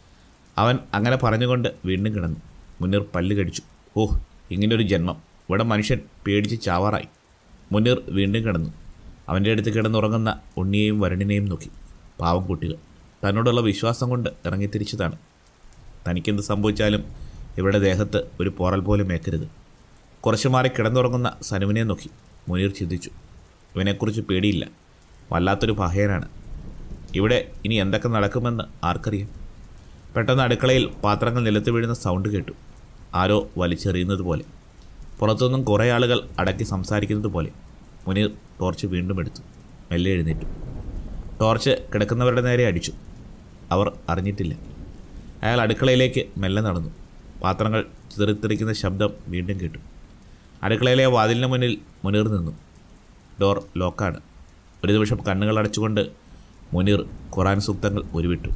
Speaker 1: അവൻ അങ്ങനെ പറഞ്ഞുകൊണ്ട് വീണ്ടും കിടന്നു. മുനീർ പല്ല് കടിച്ചു. ഓഹ്, ഇങ്ങനൊരു ജന്മം! ഇവിടെ മനുഷ്യൻ പേടിച്ച് ചാവാറായി. മുനീർ വീണ്ടും കിടന്നു. അവൻ്റെ അടുത്ത് കിടന്നുറങ്ങുന്ന ഉണ്ണിയെയും വരുണിനെയും നോക്കി. പാവം കുട്ടികൾ. തന്നോടുള്ള വിശ്വാസം കൊണ്ട് ഇറങ്ങിത്തിരിച്ചതാണ്. തനിക്കെന്ത് സംഭവിച്ചാലും ഇവരുടെ ദേഹത്ത് ഒരു പോറൽ പോലും ഏക്കരുത്. കുറച്ചു മാറി കിടന്നുറങ്ങുന്ന സനുവിനെ നോക്കി മുനീർ ചിന്തിച്ചു. ഇവനെക്കുറിച്ച് പേടിയില്ല. വല്ലാത്തൊരു ഭയനാണ്. ഇവിടെ ഇനി എന്തൊക്കെ നടക്കുമെന്ന് ആർക്കറിയാം. പെട്ടെന്ന് അടുക്കളയിൽ പാത്രങ്ങൾ നിലത്ത് വീഴുന്ന സൗണ്ട് കേട്ടു. ആരോ വലിച്ചെറിയുന്നത് പോലെ. പുറത്തുനിന്നും കുറേ ആളുകൾ അടക്കി സംസാരിക്കുന്നത് പോലെ. മുനീർ ടോർച്ച് വീണ്ടും എടുത്തു. മെല്ലെ എഴുന്നേറ്റു. ടോർച്ച് കിടക്കുന്നവരുടെ നേരെ അടിച്ചു. അവർ അറിഞ്ഞിട്ടില്ല. അയാൾ അടുക്കളയിലേക്ക് മെല്ലെ നടന്നു. പാത്രങ്ങൾ ചിതറിത്തെറിക്കുന്ന ശബ്ദം വീണ്ടും കേട്ടു. അടുക്കളയിലെ വാതിലിന് മുന്നിൽ മുനീർ നിന്നു. ഡോർ ലോക്കാണ്. ഒരു നിമിഷം കണ്ണുകൾ അടച്ചുകൊണ്ട് മുനീർ ഖുർആൻ സൂക്തങ്ങൾ ഉരുവിട്ടു.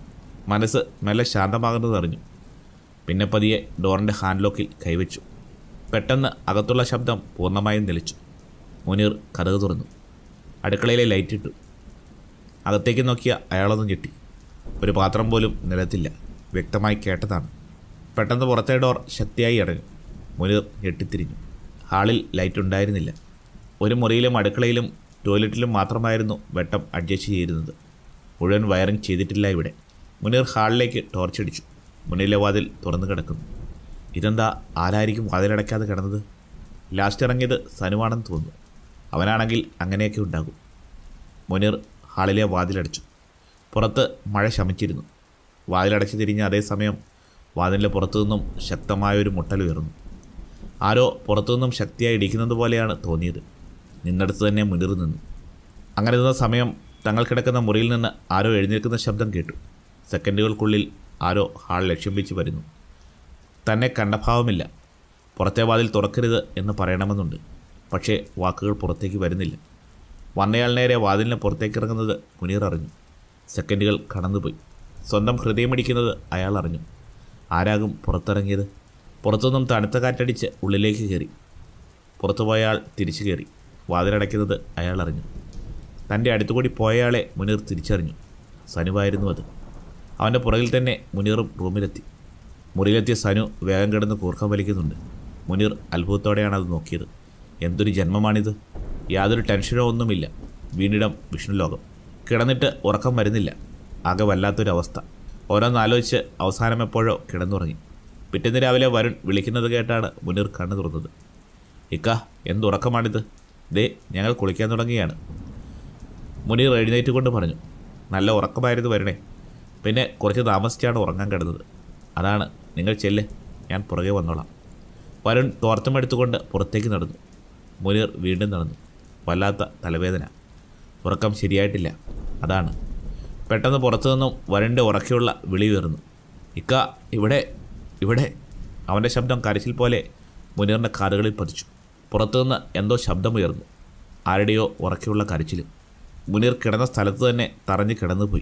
Speaker 1: മനസ്സ് മെല്ലെ ശാന്തമാകുന്നത് അറിഞ്ഞു. പിന്നെ പതിയെ ഡോറിൻ്റെ ഹാൻഡ് ലോക്കിൽ കൈവച്ചു. പെട്ടെന്ന് അകത്തുള്ള ശബ്ദം പൂർണ്ണമായും നിലച്ചു. മുനീർ കതക് തുറന്നു. അടുക്കളയിലെ ലൈറ്റിട്ടു. അകത്തേക്ക് നോക്കിയ അയാളൊന്നും ഞെട്ടി. ഒരു പാത്രം പോലും നിലത്തില്ല. വ്യക്തമായി കേട്ടതാണ്. പെട്ടെന്ന് പുറത്തെ ഡോർ ശക്തിയായി അടഞ്ഞു. മുനീർ ഞെട്ടിത്തിരിഞ്ഞു. ഹാളിൽ ലൈറ്റ് ഉണ്ടായിരുന്നില്ല. ഒരു മുറിയിലും അടുക്കളയിലും ടോയ്ലറ്റിലും മാത്രമായിരുന്നു വെട്ടം അഡ്ജസ്റ്റ് ചെയ്തിരുന്നത്. മുഴുവൻ വയറിങ് ചെയ്തിട്ടില്ല ഇവിടെ. മുനീർ ഹാളിലേക്ക് ടോർച്ചടിച്ചു. മുന്നിലെ വാതിൽ തുറന്നു കിടക്കുന്നു. ഇതെന്താ, ആരായിരിക്കും വാതിലടയ്ക്കാതെ കിടന്നത്? ലാസ്റ്റ് ഇറങ്ങിയത് സനുവാണെന്ന് തോന്നുന്നു. അവനാണെങ്കിൽ അങ്ങനെയൊക്കെ ഉണ്ടാകും. മുനീർ ഹാളിലെ വാതിലടച്ചു. പുറത്ത് മഴ ശമിച്ചിരുന്നു. വാതിലടച്ച് തിരിഞ്ഞ അതേസമയം വാതിലിൻ്റെ പുറത്തുനിന്നും ശക്തമായൊരു മുട്ടൽ ഉയർന്നു. ആരോ പുറത്തുനിന്നും ശക്തിയായി ഇടിക്കുന്നത് പോലെയാണ് തോന്നിയത്. നിന്നടുത്ത് തന്നെ മുനീർ നിന്നു. അങ്ങനെ നിന്ന സമയം തങ്ങൾ കിടക്കുന്ന മുറിയിൽ നിന്ന് ആരോ എഴുന്നേൽക്കുന്ന ശബ്ദം കേട്ടു. സെക്കൻഡുകൾക്കുള്ളിൽ ആരോ ഹാൾ ലക്ഷ്യം വെച്ച് വരുന്നു. തന്നെ കണ്ട ഭാവമില്ല. പുറത്തെ വാതിൽ തുറക്കരുത് എന്ന് പറയണമെന്നുണ്ട്. പക്ഷേ വാക്കുകൾ പുറത്തേക്ക് വരുന്നില്ല. വന്നയാൾ നേരെ വാതിലിന് പുറത്തേക്ക് ഇറങ്ങുന്നത് മുനീർ അറിഞ്ഞു. സെക്കൻഡുകൾ കടന്നുപോയി. സ്വന്തം ഹൃദയമിടിക്കുന്നത് അയാൾ അറിഞ്ഞു. ആരാകും പുറത്തിറങ്ങിയത്? പുറത്തുനിന്നും തണുത്ത കാറ്റടിച്ച് ഉള്ളിലേക്ക് കയറി. പുറത്തുപോയ ആൾ തിരിച്ചു കയറി. വാതിലടയ്ക്കുന്നത് അയാൾ അറിഞ്ഞു. തൻ്റെ അടുത്തുകൂടി പോയയാളെ മുനീർ തിരിച്ചറിഞ്ഞു. സനുവായിരുന്നു അത്. അവൻ്റെ പുറകിൽ തന്നെ മുനീറും റൂമിലെത്തി. മുറിയിലെത്തിയ സനു വേഗം കിടന്ന് കൂർക്കം വലിക്കുന്നുണ്ട്. മുനീർ അത്ഭുതത്തോടെയാണ് അത് നോക്കിയത്. എന്തൊരു ജന്മമാണിത്! യാതൊരു ടെൻഷനോ ഒന്നുമില്ല. വീണ്ടിടം വിഷ്ണുലോകം. കിടന്നിട്ട് ഉറക്കം വരുന്നില്ല. ആകെ വല്ലാത്തൊരവസ്ഥ. ഓരോന്നാലോചിച്ച് അവസാനം എപ്പോഴോ കിടന്നുറങ്ങി. പിറ്റേന്ന് രാവിലെ വരുൺ വിളിക്കുന്നത് കേട്ടാണ് മുനീർ കണ്ണു തുറന്നത്. ഇക്ക, എന്തുറക്കമാണിത്? ദേ, ഞങ്ങൾ കുളിക്കാൻ തുടങ്ങിയാണ്. മുനീർ എഴുന്നേറ്റ് കൊണ്ട് പറഞ്ഞു. നല്ല ഉറക്കമായിരുന്നു വരണേ. പിന്നെ കുറച്ച് താമസിച്ചാണ് ഉറങ്ങാൻ കിടന്നത്. അതാണ്. നിങ്ങൾ ചെല്ല്, ഞാൻ പുറകെ വന്നോളാം. വരുൺ തോർത്തും എടുത്തുകൊണ്ട് പുറത്തേക്ക് നടന്നു. മുനീർ വീണ്ടും നടന്നു. വല്ലാത്ത തലവേദന. ഉറക്കം ശരിയായിട്ടില്ല. അതാണ്. പെട്ടെന്ന് പുറത്തുനിന്നും വരുണിൻ്റെ ഉറക്കെയുള്ള വിളി ഉയർന്നു. ഇക്ക, ഇവിടെ ഇവിടെ അവൻ്റെ ശബ്ദം കരച്ചിൽ പോലെ മുനീറിൻ്റെ കാതുകളിൽ പതിച്ചു. പുറത്തുനിന്ന് എന്തോ ശബ്ദമുയർന്നു. ആരുടെയോ ഉറക്കെയുള്ള കരച്ചിലും. മുനീർ കിടന്ന സ്ഥലത്ത് തന്നെ തറഞ്ഞ് കിടന്നുപോയി.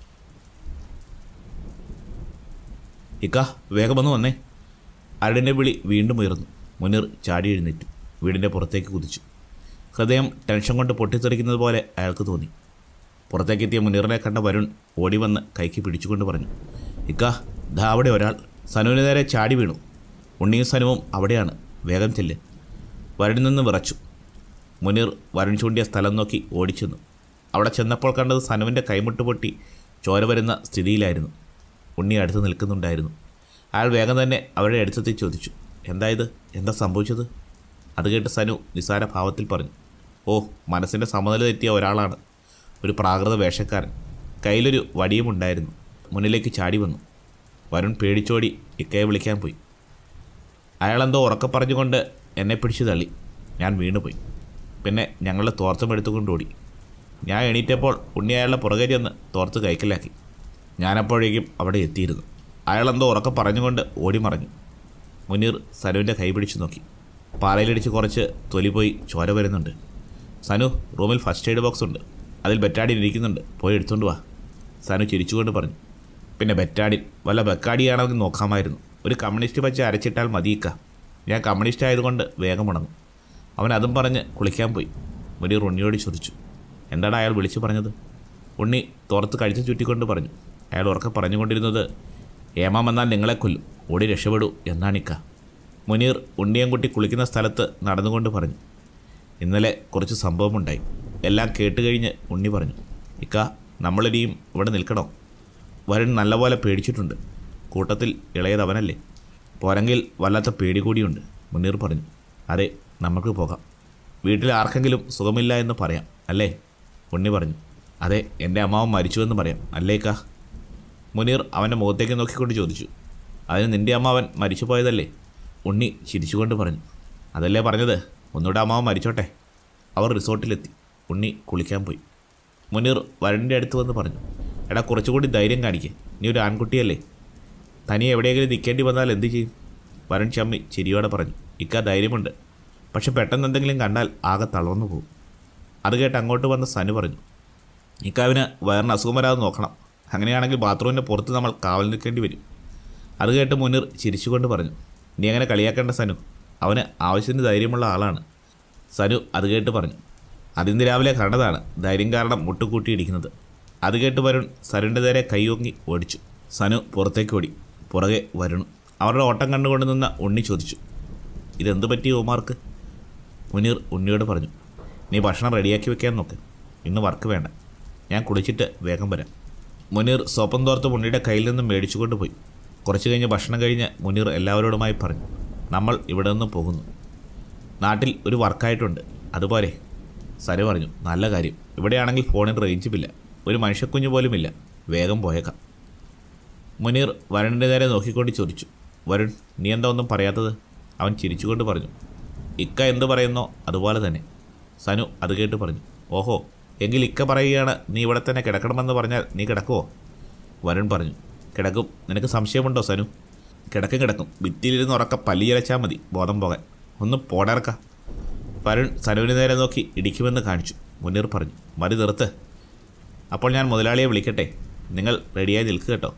Speaker 1: ഇക്ക, വേഗം വന്നു വന്നേ. അരുണിൻ്റെ വിളി വീണ്ടും ഉയർന്നു. മുനീർ ചാടി എഴുന്നേറ്റു. വീടിൻ്റെ പുറത്തേക്ക് കുതിച്ചു. ഹൃദയം ടെൻഷൻ കൊണ്ട് പൊട്ടിത്തെറിക്കുന്നത് പോലെ അയാൾക്ക് തോന്നി. പുറത്തേക്കെത്തിയ മുനീറിനെ കണ്ട വരുൺ ഓടി വന്ന് കൈക്ക് പിടിച്ചുകൊണ്ട് പറഞ്ഞു. ഇക്ക, ദാ അവിടെ ഒരാൾ. സനുവിന് നേരെ ചാടി വീണു. ഉണ്ണിയും സനുവും അവിടെയാണ്. വേഗം ചെല്ല്. വരുണിൽ നിന്ന് വിറച്ചു. മുനീർ വരുൺ ചൂണ്ടിയ സ്ഥലം നോക്കി ഓടിച്ചെന്നു. അവിടെ ചെന്നപ്പോൾ കണ്ടത് സനുവിൻ്റെ കൈമുട്ട് പൊട്ടി ചോര വരുന്ന സ്ഥിതിയിലായിരുന്നു. ഉണ്ണി അടുത്ത് നിൽക്കുന്നുണ്ടായിരുന്നു. അയാൾ വേഗം തന്നെ അവരുടെ അടുത്തെത്തി ചോദിച്ചു, എന്തായത്? എന്താ സംഭവിച്ചത്? അത് കേട്ട് സനു നിസാര ഭാവത്തിൽ പറഞ്ഞു, ഓ, മനസ്സിൻ്റെ സമനില തെറ്റിയ ഒരാളാണ്. ഒരു പ്രാകൃത വേഷക്കാരൻ. കയ്യിലൊരു വടിയും ഉണ്ടായിരുന്നു. മുന്നിലേക്ക് ചാടി വന്നു. വരുൺ പേടിച്ചോടി ഇക്കയെ വിളിക്കാൻ പോയി. അയാളെന്തോ ഉറക്കെ പറഞ്ഞുകൊണ്ട് എന്നെ പിടിച്ച് തള്ളി. ഞാൻ വീണുപോയി. പിന്നെ ഞങ്ങളുടെ തോർത്തും എടുത്തുകൊണ്ട് ഓടി. ഞാൻ എണീറ്റപ്പോൾ ഉണ്ണി അയാളുടെ പുറകെ ചെന്ന് തോർത്ത് കൈക്കലാക്കി. ഞാനപ്പോഴേക്കും അവിടെ എത്തിയിരുന്നു. അയാളെന്തോ ഉറക്കെ പറഞ്ഞുകൊണ്ട് ഓടി മറഞ്ഞു. മുനീർ സനുവിൻ്റെ കൈ പിടിച്ചു നോക്കി. പാറയിലിടിച്ച് കുറച്ച് തൊലി പോയി ചോര വരുന്നുണ്ട്. സനു, റൂമിൽ ഫസ്റ്റ് എയ്ഡ് ബോക്സ് ഉണ്ട്, അതിൽ ബെറ്റാഡിൻ ഇരിക്കുന്നുണ്ട്, പോയി എടുത്തുകൊണ്ട് വാ. സനു ചിരിച്ചുകൊണ്ട് പറഞ്ഞു. പിന്നെ ബെറ്റാഡിൻ വല്ല ബെക്കാഡിയാണെങ്കിൽ നോക്കാമായിരുന്നു. ഒരു കമ്മ്യൂണിസ്റ്റ് പച്ച അരച്ചിട്ടാൽ മതിയിക്ക. ഞാൻ കമ്മ്യൂണിസ്റ്റ് ആയതുകൊണ്ട് വേഗം ഉണങ്ങും. അവൻ അതും പറഞ്ഞ് കുളിക്കാൻ പോയി. മുനീർ ഉണ്ണിയോട് ചോദിച്ചു, എന്താണ് അയാൾ വിളിച്ചു പറഞ്ഞത്? ഉണ്ണി തോർത്ത് കഴിച്ച് ചുറ്റിക്കൊണ്ട് പറഞ്ഞു. അയാൾ ഉറക്കെ പറഞ്ഞുകൊണ്ടിരുന്നത്, ഏമാം വന്നാൽ നിങ്ങളെ കൊല്ലും, ഓടി രക്ഷപ്പെടൂ എന്നാണിക്ക. മുനീർ ഉണ്ണിയൻകുട്ടി കുളിക്കുന്ന സ്ഥലത്ത് നടന്നുകൊണ്ട് പറഞ്ഞു. ഇന്നലെ കുറച്ച് സംഭവമുണ്ടായി. എല്ലാം കേട്ടുകഴിഞ്ഞ് ഉണ്ണി പറഞ്ഞു, ഇക്ക നമ്മളിനിയും ഇവിടെ നിൽക്കണോ? വരുൺ നല്ലപോലെ പേടിച്ചിട്ടുണ്ട്. കൂട്ടത്തിൽ ഇളയത് അവനല്ലേ. പോരെങ്കിൽ വല്ലാത്ത പേടി കൂടിയുണ്ട്. മുനീർ പറഞ്ഞു. അതെ, നമുക്ക് പോകാം. വീട്ടിൽ ആർക്കെങ്കിലും സുഖമില്ല എന്ന് പറയാം അല്ലേ? ഉണ്ണി പറഞ്ഞു. അതെ, എൻ്റെ അമ്മാവൻ മരിച്ചുവെന്ന് പറയാം അല്ലേക്കാ? മുനീർ അവൻ്റെ മുഖത്തേക്ക് നോക്കിക്കൊണ്ട് ചോദിച്ചു. അതിന് നിൻ്റെ അമ്മാവൻ മരിച്ചു പോയതല്ലേ? ഉണ്ണി ചിരിച്ചുകൊണ്ട് പറഞ്ഞു. അതല്ലേ പറഞ്ഞത്, ഒന്നുകൂടെ അമ്മാവൻ മരിച്ചോട്ടെ. അവർ റിസോർട്ടിലെത്തി. ഉണ്ണി കുളിക്കാൻ പോയി. മുനീർ വരുണിൻ്റെ അടുത്ത് വന്ന് പറഞ്ഞു, എടാ കുറച്ചുകൂടി ധൈര്യം കാണിക്കേ, നീ ഒരു ആൺകുട്ടിയല്ലേ. തനിയെ എവിടെയെങ്കിലും നിൽക്കേണ്ടി വന്നാൽ എന്ത് ചെയ്യും? വരുൺ ചമ്മി ചിരിയോടെ പറഞ്ഞു. ഇക്ക ധൈര്യമുണ്ട്, പക്ഷെ പെട്ടെന്ന് എന്തെങ്കിലും കണ്ടാൽ ആകെ തളർന്നു പോകും. അത് കേട്ട് അങ്ങോട്ട് വന്ന സനു പറഞ്ഞു, ഇക്കാവിന് വയറിന് അസുഖം വരാതെ നോക്കണം. അങ്ങനെയാണെങ്കിൽ ബാത്റൂമിൻ്റെ പുറത്ത് നമ്മൾ കാവൽ നിൽക്കേണ്ടി വരും. അത് കേട്ട് മുനീർ ചിരിച്ചുകൊണ്ട് പറഞ്ഞു. നീ അങ്ങനെ കളിയാക്കേണ്ട സനു, അവന് ആവശ്യത്തിന് ധൈര്യമുള്ള ആളാണ്. സനു അത് കേട്ട് പറഞ്ഞു. അതിന്ന് രാവിലെ കണ്ടതാണ് ധൈര്യം കാരണം മുട്ടുകൂട്ടിയിടിക്കുന്നത്. അത് കേട്ട് വരുൺ സനുവിൻ്റെ നേരെ കൈയൊങ്ങി ഓടിച്ചു. സനു പുറത്തേക്ക് ഓടി. പുറകെ വരുണു. അവരുടെ ഓട്ടം കണ്ടുകൊണ്ട് നിന്ന ഉണ്ണി ചോദിച്ചു, ഇതെന്ത് പറ്റി ഓമാർക്ക്? മുനീർ ഉണ്ണിയോട് പറഞ്ഞു, നീ ഭക്ഷണം റെഡിയാക്കി വെക്കാൻ നോക്ക്, ഇന്ന് വർക്ക് വേണ്ട, ഞാൻ കുളിച്ചിട്ട് വേഗം വരാം. മുനീർ സോപ്പം തോർത്ത് ഉണ്ണിയുടെ കയ്യിൽ നിന്നും മേടിച്ചുകൊണ്ട് പോയി. കുറച്ച് കഴിഞ്ഞ് ഭക്ഷണം കഴിഞ്ഞ് മുനീർ എല്ലാവരോടുമായി പറഞ്ഞു, നമ്മൾ ഇവിടെ നിന്ന് പോകുന്നു. നാട്ടിൽ ഒരു വർക്കായിട്ടുണ്ട്, അതുപോലെ. സനു പറഞ്ഞു, നല്ല കാര്യം. ഇവിടെയാണെങ്കിൽ ഫോണിൽ റേഞ്ചുമില്ല, ഒരു മനുഷ്യക്കുഞ്ഞു പോലുമില്ല, വേഗം പോയേക്കാം. മുനീർ വരുണിൻ്റെ നേരെ നോക്കിക്കൊണ്ട് ചോദിച്ചു, വരുൺ നീ എന്താ ഒന്നും പറയാത്തത്? അവൻ ചിരിച്ചുകൊണ്ട് പറഞ്ഞു, ഇക്ക എന്ത് പറയുന്നോ അതുപോലെ തന്നെ. സനു അത് കേട്ട് പറഞ്ഞു, ഓഹോ, എങ്കിൽ ഇക്ക പറയുകയാണ് നീ ഇവിടെ തന്നെ കിടക്കണമെന്ന് പറഞ്ഞാൽ നീ കിടക്കുമോ? വരുൺ പറഞ്ഞു, കിടക്കും. നിനക്ക് സംശയമുണ്ടോ സനു? കിടക്കും കിടക്കും. ഭിത്തിയിലിരുന്ന് ഉറക്ക പല്ലി ചലച്ചാൽ മതി ബോധം പോകാൻ. ഒന്ന് പോടർക്ക. വരുൺ സനുവിന് നേരെ നോക്കി ഇടിക്കുമെന്ന് കാണിച്ചു. മുനീർ പറഞ്ഞു, മതി നിർത്ത്. അപ്പോൾ ഞാൻ മുതലാളിയെ വിളിക്കട്ടെ, നിങ്ങൾ റെഡിയായി നിൽക്കുക കേട്ടോ.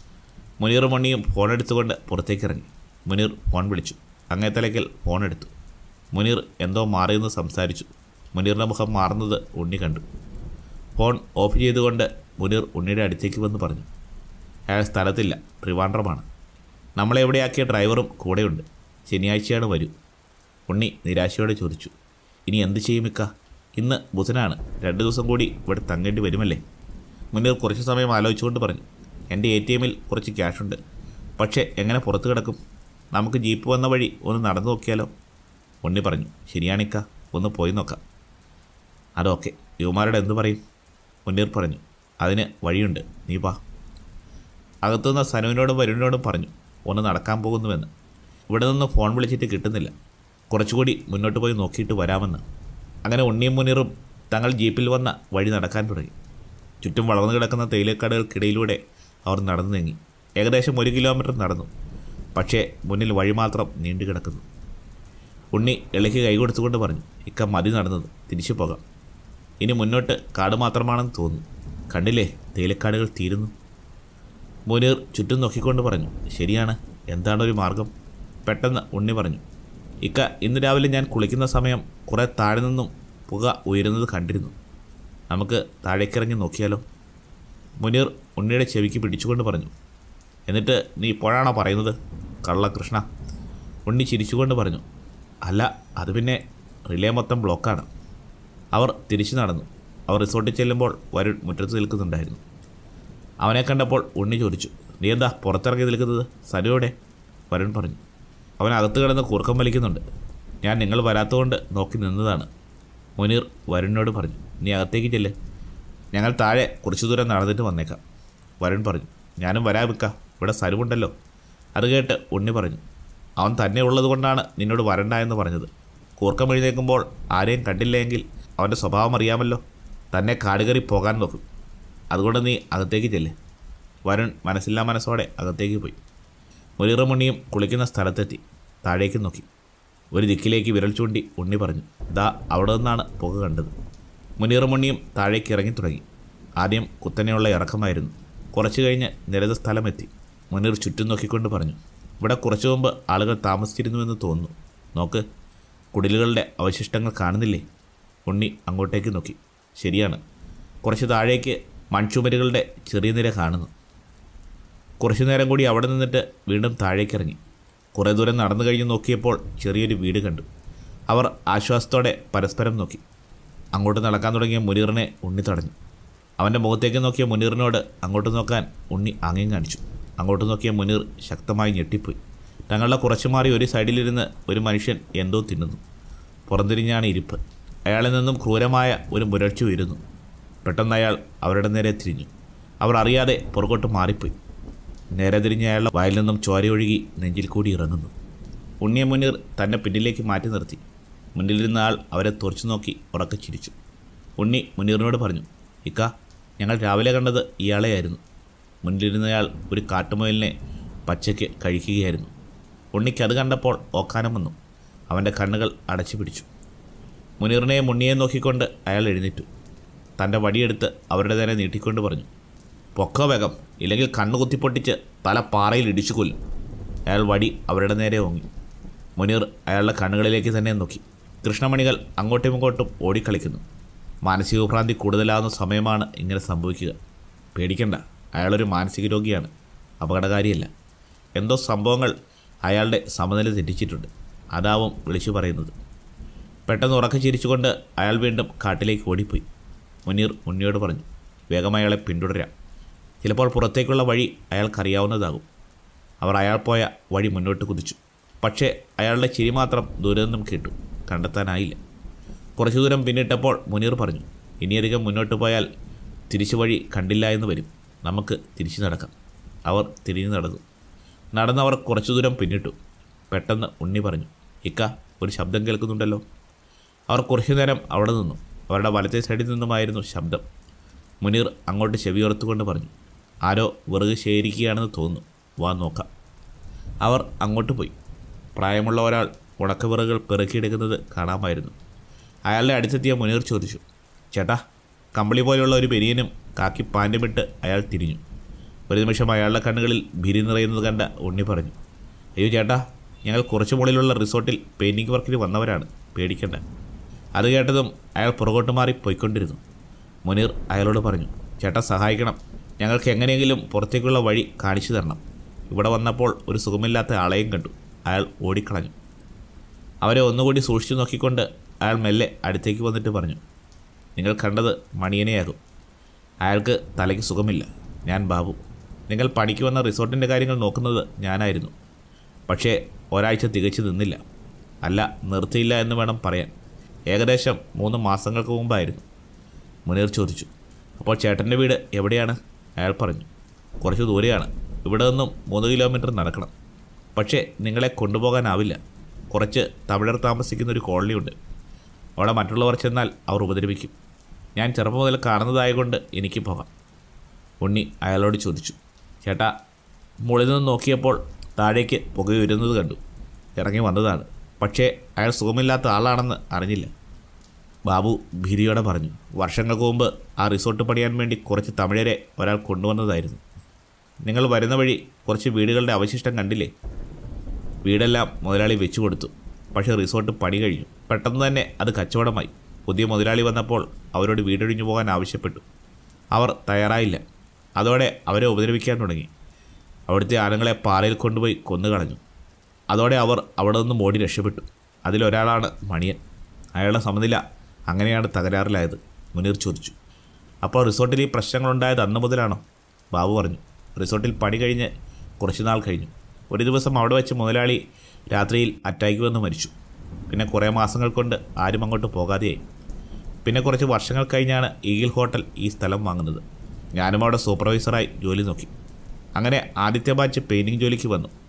Speaker 1: മുനീറും ഉണ്ണിയും ഫോൺ എടുത്തുകൊണ്ട് പുറത്തേക്ക് ഇറങ്ങി. മുനീർ ഫോൺ വിളിച്ചു. അങ്ങേത്തലയ്ക്കൽ ഫോൺ എടുത്തു. മുനീർ എന്തോ മാറിയെന്ന് സംസാരിച്ചു. മുനീറിൻ്റെ മുഖം മാറുന്നത് ഉണ്ണി കണ്ടു. ഫോൺ ഓഫ് ചെയ്തുകൊണ്ട് മുനീർ ഉണ്ണിയുടെ അടുത്തേക്ക് വന്ന് പറഞ്ഞു, അയാൾ സ്ഥലത്തില്ല, ട്രിവാൻഡ്രമാണ്. നമ്മളെ എവിടെയാക്കിയ ഡ്രൈവറും കൂടെയുണ്ട്. ശനിയാഴ്ചയാണ് വരൂ. ഉണ്ണി നിരാശയോടെ ചോദിച്ചു, ഇനി എന്ത് ചെയ്യുമിക്ക? ഇന്ന് ബുധനാണ്, രണ്ട് ദിവസം കൂടി ഇവിടെ തങ്ങേണ്ടി വരുമല്ലേ? മുനീർ കുറച്ച് സമയം ആലോചിച്ചുകൊണ്ട് പറഞ്ഞു, എൻ്റെ എ ടി എമ്മിൽ കുറച്ച് ക്യാഷുണ്ട്, പക്ഷേ എങ്ങനെ പുറത്ത് കിടക്കും? നമുക്ക് ജീപ്പ് വന്ന വഴി ഒന്ന് നടന്നു നോക്കിയാലോ? ഉണ്ണി പറഞ്ഞു, ശരിയാണിക്ക, ഒന്ന് പോയി നോക്കാം. അതൊക്കെ യുവമാരുടെ എന്തു പറയും? മുനീർ പറഞ്ഞു, അതിന് വഴിയുണ്ട്, നീ വാ. അകത്തുനിന്ന് സനുവിനോടും വരുണിനോടും പറഞ്ഞു, ഒന്ന് നടക്കാൻ പോകുന്നുവെന്ന്. ഇവിടെ നിന്ന് ഫോൺ വിളിച്ചിട്ട് കിട്ടുന്നില്ല, കുറച്ചുകൂടി മുന്നോട്ട് പോയി നോക്കിയിട്ട് വരാമെന്ന്. അങ്ങനെ ഉണ്ണിയും മുനീറും തങ്ങൾ ജീപ്പിൽ വന്ന വഴി നടക്കാൻ തുടങ്ങി. ചുറ്റും വളർന്നു കിടക്കുന്ന തേയിലക്കാടുകൾക്കിടയിലൂടെ അവർ നടന്നു നീങ്ങി. ഏകദേശം ഒരു കിലോമീറ്റർ നടന്നു. പക്ഷേ മുന്നിൽ വഴി മാത്രം നീണ്ടു കിടക്കുന്നു. ഉണ്ണി ഇളയ്ക്ക് കൈ കൊടുത്തുകൊണ്ട് പറഞ്ഞു, ഇക്ക മതി നടന്നത്, തിരിച്ചു പോകാം. ഇനി മുന്നോട്ട് കാട് മാത്രമാണെന്ന് തോന്നുന്നു. കണ്ടില്ലേ, തേയിലക്കാടുകൾ തീരുന്നു. മുനീർ ചുറ്റും നോക്കിക്കൊണ്ട് പറഞ്ഞു, ശരിയാണ്, എന്താണൊരു മാർഗം? പെട്ടെന്ന് ഉണ്ണി പറഞ്ഞു, ഇക്ക ഇന്ന് രാവിലെ ഞാൻ കുളിക്കുന്ന സമയം കുറേ താഴെ നിന്നും പുക ഉയരുന്നത് കണ്ടിരുന്നു. നമുക്ക് താഴേക്കിറങ്ങി നോക്കിയാലോ? മുനീർ ഉണ്ണിയുടെ ചെവിക്ക് പിടിച്ചുകൊണ്ട് പറഞ്ഞു. എന്നിട്ട് നീ ഇപ്പോഴാണോ പറയുന്നത്, കള്ളകൃഷ്ണ? ഉണ്ണി ചിരിച്ചുകൊണ്ട് പറഞ്ഞു, അല്ല, അത് പിന്നെ റിലേ മൊത്തം ബ്ലോക്കാണ്. അവർ തിരിച്ചു നടന്നു. അവർ റിസോർട്ടിൽ ചെല്ലുമ്പോൾ വരുൺ മുറ്റത്ത് നിൽക്കുന്നുണ്ടായിരുന്നു. അവനെ കണ്ടപ്പോൾ ഉണ്ണി ചോദിച്ചു, നീ എന്താ പുറത്തിറങ്ങി നിൽക്കുന്നത്? സനുവിടെ? വരുൺ പറഞ്ഞു, അവൻ അകത്ത് കിടന്ന് കൂർക്കം വലിക്കുന്നുണ്ട്. ഞാൻ നിങ്ങൾ വരാത്തതുകൊണ്ട് നോക്കി നിന്നതാണ്. മുനീർ വരുണിനോട് പറഞ്ഞു, നീ അകത്തേക്ക് ചെല്ല്, ഞങ്ങൾ താഴെ കുറച്ചു ദൂരം നടന്നിട്ട് വന്നേക്കാം. വരുൺ പറഞ്ഞു, ഞാനും വരാൻ വെക്കാം, ഇവിടെ സനുവുണ്ടല്ലോ. അത് കേട്ട് ഉണ്ണി പറഞ്ഞു, അവൻ തന്നെ ഉള്ളത് കൊണ്ടാണ് നിന്നോട് വരണ്ട എന്ന് പറഞ്ഞത്. കൂർക്കം എഴുന്നേൽക്കുമ്പോൾ ആരെയും കണ്ടില്ലെങ്കിൽ അവൻ്റെ സ്വഭാവം അറിയാമല്ലോ, തന്നെ കാടുകയറി പോകാൻ നോക്കും. അതുകൊണ്ട് നീ അകത്തേക്ക് ചെല്ല്. വരുൺ മനസ്സില്ലാ മനസ്സോടെ അകത്തേക്ക് പോയി. മുനീറും ഉണ്ണിയും കുളിക്കുന്ന സ്ഥലത്തെത്തി. താഴേക്ക് നോക്കി. ഒരു ദിക്കിലേക്ക് വിരൽ ചൂണ്ടി ഉണ്ണി പറഞ്ഞു, ദാ അവിടെ നിന്നാണ് പുക കണ്ടത്. മുനീറും ഉണ്ണിയും താഴേക്ക് ഇറങ്ങി തുടങ്ങി. ആദ്യം കുത്തനെയുള്ള ഇറക്കമായിരുന്നു. കുറച്ചു കഴിഞ്ഞ് നിരത സ്ഥലമെത്തി. മുനീർ ചുറ്റും നോക്കിക്കൊണ്ട് പറഞ്ഞു, ഇവിടെ കുറച്ചു മുമ്പ് ആളുകൾ താമസിച്ചിരുന്നുവെന്ന് തോന്നുന്നു. നോക്ക്, കുടിലുകളുടെ അവശിഷ്ടങ്ങൾ കാണുന്നില്ലേ? ഉണ്ണി അങ്ങോട്ടേക്ക് നോക്കി. ശരിയാണ്, കുറച്ച് താഴേക്ക് മൺചുമരുകളുടെ ചെറിയ നിര കാണുന്നു. കുറച്ചു നേരം കൂടി അവിടെ നിന്നിട്ട് വീണ്ടും താഴേക്കിറങ്ങി. കുറേ ദൂരം നടന്നു കഴിഞ്ഞ് നോക്കിയപ്പോൾ ചെറിയൊരു വീട് കണ്ടു. അവർ ആശ്വാസത്തോടെ പരസ്പരം നോക്കി. അങ്ങോട്ട് നടക്കാൻ തുടങ്ങിയ മുനീറിനെ ഉണ്ണി തടഞ്ഞു. അവൻ്റെ മുഖത്തേക്ക് നോക്കിയ മുനീറിനോട് അങ്ങോട്ട് നോക്കാൻ ഉണ്ണി ആംഗ്യം കാണിച്ചു. അങ്ങോട്ട് നോക്കിയ മുനീർ ശക്തമായി ഞെട്ടിപ്പോയി. തങ്ങളുടെ കുറച്ചു മാറി ഒരു സൈഡിലിരുന്ന് ഒരു മനുഷ്യൻ എന്തോ തിന്നുന്നു. പുറംതിരിഞ്ഞാണ് ഇരിപ്പ്. അയാളിൽ നിന്നും ക്രൂരമായ ഒരു മുരൾച്ച ഉയരുന്നു. പെട്ടെന്ന് അയാൾ അവരുടെ നേരെ തിരിഞ്ഞു. അവർ അറിയാതെ പുറകോട്ട് മാറിപ്പോയി. നേരെ തിരിഞ്ഞ അയാളുടെ വായിൽ നിന്നും ചോരയൊഴുകി നെഞ്ചിൽ കൂടി ഇറങ്ങുന്നു. ഉണ്ണിയ മുനീർ തന്നെ പിന്നിലേക്ക് മാറ്റി നിർത്തി. മുന്നിലിരുന്ന ആൾ അവരെ തുറച്ചു നോക്കി ഉറക്കെ ചിരിച്ചു. ഉണ്ണി മുനീറിനോട് പറഞ്ഞു, ഇക്ക, ഞങ്ങൾ രാവിലെ കണ്ടത് ഇയാളെയായിരുന്നു. മുന്നിലിരുന്നയാൾ ഒരു കാട്ടുമുയലിനെ പച്ചയ്ക്ക് കഴിക്കുകയായിരുന്നു. ഉണ്ണിക്ക് അത് കണ്ടപ്പോൾ ഓക്കാനം വന്നു. അവൻ്റെ കണ്ണുകൾ അടച്ചു പിടിച്ചു. മുനീറിനെയും ഉണ്ണിയെയും നോക്കിക്കൊണ്ട് അയാൾ എഴുന്നേറ്റു. തൻ്റെ വടിയെടുത്ത് അവരുടെ നേരെ നീട്ടിക്കൊണ്ട് പറഞ്ഞു, പൊക്കോ വേഗം, ഇല്ലെങ്കിൽ കണ്ണു കുത്തിപ്പൊട്ടിച്ച് തല പാറയിൽ ഇടിച്ചു കൊല്ലും. അയാൾ വടി അവരുടെ നേരെ ഓങ്ങി. മുനീർ അയാളുടെ കണ്ണുകളിലേക്ക് തന്നെ നോക്കി. കൃഷ്ണമണികൾ അങ്ങോട്ടും ഇങ്ങോട്ടും ഓടിക്കളിക്കുന്നു. മാനസിക ഭ്രാന്തി കൂടുതലാകുന്ന സമയമാണ് ഇങ്ങനെ സംഭവിക്കുക. പേടിക്കണ്ട, അയാളൊരു മാനസിക രോഗിയാണ്, അപകടകാരിയല്ല. എന്തോ സംഭവങ്ങൾ അയാളുടെ സമനില തെറ്റിച്ചിട്ടുണ്ട്, അതാവും വിളിച്ചു പറയുന്നത്. പെട്ടെന്ന് ഉറക്കം ചിരിച്ചുകൊണ്ട് അയാൾ വീണ്ടും കാട്ടിലേക്ക് ഓടിപ്പോയി. മുനീർ ഉണ്ണിയോട് പറഞ്ഞു, വേഗം അയാളെ പിന്തുടരാം. ചിലപ്പോൾ പുറത്തേക്കുള്ള വഴി അയാൾക്കറിയാവുന്നതാകും. അവർ അയാൾ പോയ വഴി മുന്നോട്ട് കുതിച്ചു. പക്ഷേ അയാളുടെ ചിരി മാത്രം ദൂരെ നിന്നും കേട്ടു. കണ്ടെത്താനായില്ല. കുറച്ചു ദൂരം പിന്നിട്ടപ്പോൾ മുനീർ പറഞ്ഞു, ഇനിയധികം മുന്നോട്ട് പോയാൽ തിരിച്ചു വഴി കണ്ടില്ല എന്ന് വരും. നമുക്ക് തിരിച്ചു നടക്കാം. അവർ തിരിഞ്ഞു നടന്നു. നടന്നവർ കുറച്ചു ദൂരം പിന്നിട്ടു. പെട്ടെന്ന് ഉണ്ണി പറഞ്ഞു, ഇക്ക, ഒരു ശബ്ദം കേൾക്കുന്നുണ്ടല്ലോ. അവർ കുറച്ചു നേരം അവിടെ നിന്നു. അവരുടെ വലത്തെ സൈഡിൽ നിന്നുമായിരുന്നു ശബ്ദം. മുനീർ അങ്ങോട്ട് ചെവിയോർത്തുകൊണ്ട് പറഞ്ഞു, ആരോ വിറക് ശേഖരിക്കുകയാണെന്ന് തോന്നുന്നു, വാ നോക്കാം. അവർ അങ്ങോട്ട് പോയി. പ്രായമുള്ള ഒരാൾ ഉണക്കവിറകുകൾ പെറുക്കിയെടുക്കുന്നത് കാണാമായിരുന്നു. അയാളുടെ അടുത്തെത്തിയ മുനീർ ചോദിച്ചു, ചേട്ടാ, കമ്പിളി പോലെയുള്ള ഒരു ബനിയനും കാക്കി പാൻറ്റുമിട്ട് അയാൾ തിരിഞ്ഞു. ഒരു നിമിഷം അയാളുടെ കണ്ണുകളിൽ ഭീതി നിറയുന്നത് കണ്ട ഉണ്ണി പറഞ്ഞു, അയ്യോ ചേട്ടാ, ഞങ്ങൾ കുറച്ചു മുകളിലുള്ള റിസോർട്ടിൽ പെയിൻറ്റിങ് വർക്കിന് വന്നവരാണ്, പേടിക്കണ്ട. അത് കേട്ടതും അയാൾ പുറകോട്ട് മാറി പോയിക്കൊണ്ടിരുന്നു. മുനീർ അയാളോട് പറഞ്ഞു, ചേട്ടാ സഹായിക്കണം, ഞങ്ങൾക്ക് എങ്ങനെയെങ്കിലും പുറത്തേക്കുള്ള വഴി കാണിച്ചു തരണം. ഇവിടെ വന്നപ്പോൾ ഒരു സുഖമില്ലാത്ത ആളെയും കണ്ടു. അയാൾ ഓടിക്കളഞ്ഞു. അവരെ ഒന്നുകൂടി സൂക്ഷിച്ചു നോക്കിക്കൊണ്ട് അയാൾ മെല്ലെ അടുത്തേക്ക് വന്നിട്ട് പറഞ്ഞു, നിങ്ങൾ കണ്ടത് മണിയനെയാകും. അയാൾക്ക് തലയ്ക്ക് സുഖമില്ല. ഞാൻ ബാബു. നിങ്ങൾ പണിക്ക് വന്ന റിസോർട്ടിൻ്റെ കാര്യങ്ങൾ നോക്കുന്നത് ഞാനായിരുന്നു. പക്ഷേ ഒരാഴ്ച തികച്ചു നിന്നില്ല. അല്ല, നിർത്തിയില്ല എന്ന് വേണം പറയാൻ. ഏകദേശം മൂന്ന് മാസങ്ങൾക്ക് മുമ്പായിരുന്നു. മുനീർ ചോദിച്ചു, അപ്പോൾ ചേട്ടൻ്റെ വീട് എവിടെയാണ്? അയാൾ പറഞ്ഞു, കുറച്ച് ദൂരെയാണ്. ഇവിടെ നിന്നും മൂന്ന് കിലോമീറ്റർ നടക്കണം. പക്ഷേ നിങ്ങളെ കൊണ്ടുപോകാനാവില്ല. കുറച്ച് തമിഴർ താമസിക്കുന്ന ഒരു കോളനിയുണ്ട്. അവിടെ മറ്റുള്ളവർ ചെന്നാൽ അവർ ഉപദ്രവിക്കും. ഞാൻ ചെറുപ്പം മുതൽ കാണുന്നതായതുകൊണ്ട് എനിക്ക് പോകാം. ഉണ്ണി അയാളോട് ചോദിച്ചു, ചേട്ടാ, മുകളിൽ നിന്ന് നോക്കിയപ്പോൾ താഴേക്ക് പുകയുരുന്നത് കണ്ടു. ഇറങ്ങി വന്നതാണ്. പക്ഷേ അയാൾ സുഖമില്ലാത്ത ആളാണെന്ന് അറിഞ്ഞില്ല. ബാബു ഭീതിയോടെ പറഞ്ഞു, വർഷങ്ങൾക്ക് മുമ്പ് ആ റിസോർട്ട് പണിയാൻ വേണ്ടി കുറച്ച് തമിഴരെ ഒരാൾ കൊണ്ടുവന്നതായിരുന്നു. നിങ്ങൾ വരുന്ന വഴി കുറച്ച് വീടുകളുടെ അവശിഷ്ടം കണ്ടില്ലേ? വീടെല്ലാം മുതലാളി വെച്ചു കൊടുത്തു. പക്ഷേ റിസോർട്ട് പണി കഴിഞ്ഞു. പെട്ടെന്ന് തന്നെ അത് കച്ചവടമായി. പുതിയ മുതലാളി വന്നപ്പോൾ അവരോട് വീടൊഴിഞ്ഞു പോകാൻ ആവശ്യപ്പെട്ടു. അവർ തയ്യാറായില്ല. അതോടെ അവരെ ഉപദ്രവിക്കാൻ തുടങ്ങി. അവിടുത്തെ ആണുങ്ങളെ പാറയിൽ കൊണ്ടുപോയി കൊന്നുകളഞ്ഞു. അതോടെ അവർ അവിടെ നിന്നും ഓടി രക്ഷപ്പെട്ടു. അതിലൊരാളാണ് മണിയൻ. അയാളുടെ സമനില അങ്ങനെയാണ് തകരാറിലായത്. മുനീർ ചോദിച്ചു, അപ്പോൾ റിസോർട്ടിൽ ഈ പ്രശ്നങ്ങളുണ്ടായത് അന്ന് മുതലാണോ? ബാബു പറഞ്ഞു, റിസോർട്ടിൽ പണി കഴിഞ്ഞ് കുറച്ച് നാൾ കഴിഞ്ഞു. ഒരു ദിവസം അവിടെ വെച്ച് മുതലാളി രാത്രിയിൽ അറ്റാക്ക് വന്ന് മരിച്ചു. പിന്നെ കുറേ മാസങ്ങൾ കൊണ്ട് ആരും അങ്ങോട്ട് പോകാതെയായി. പിന്നെ കുറച്ച് വർഷങ്ങൾ കഴിഞ്ഞാണ് ഈഗിൾ ഹോട്ടൽ ഈ സ്ഥലം വാങ്ങുന്നത്. ഞാനും അവിടെ സൂപ്പർവൈസറായി ജോലി നോക്കി. അങ്ങനെ ആദ്യത്തെ ബാച്ച് പെയിൻറ്റിങ് ജോലിക്ക് വന്നു.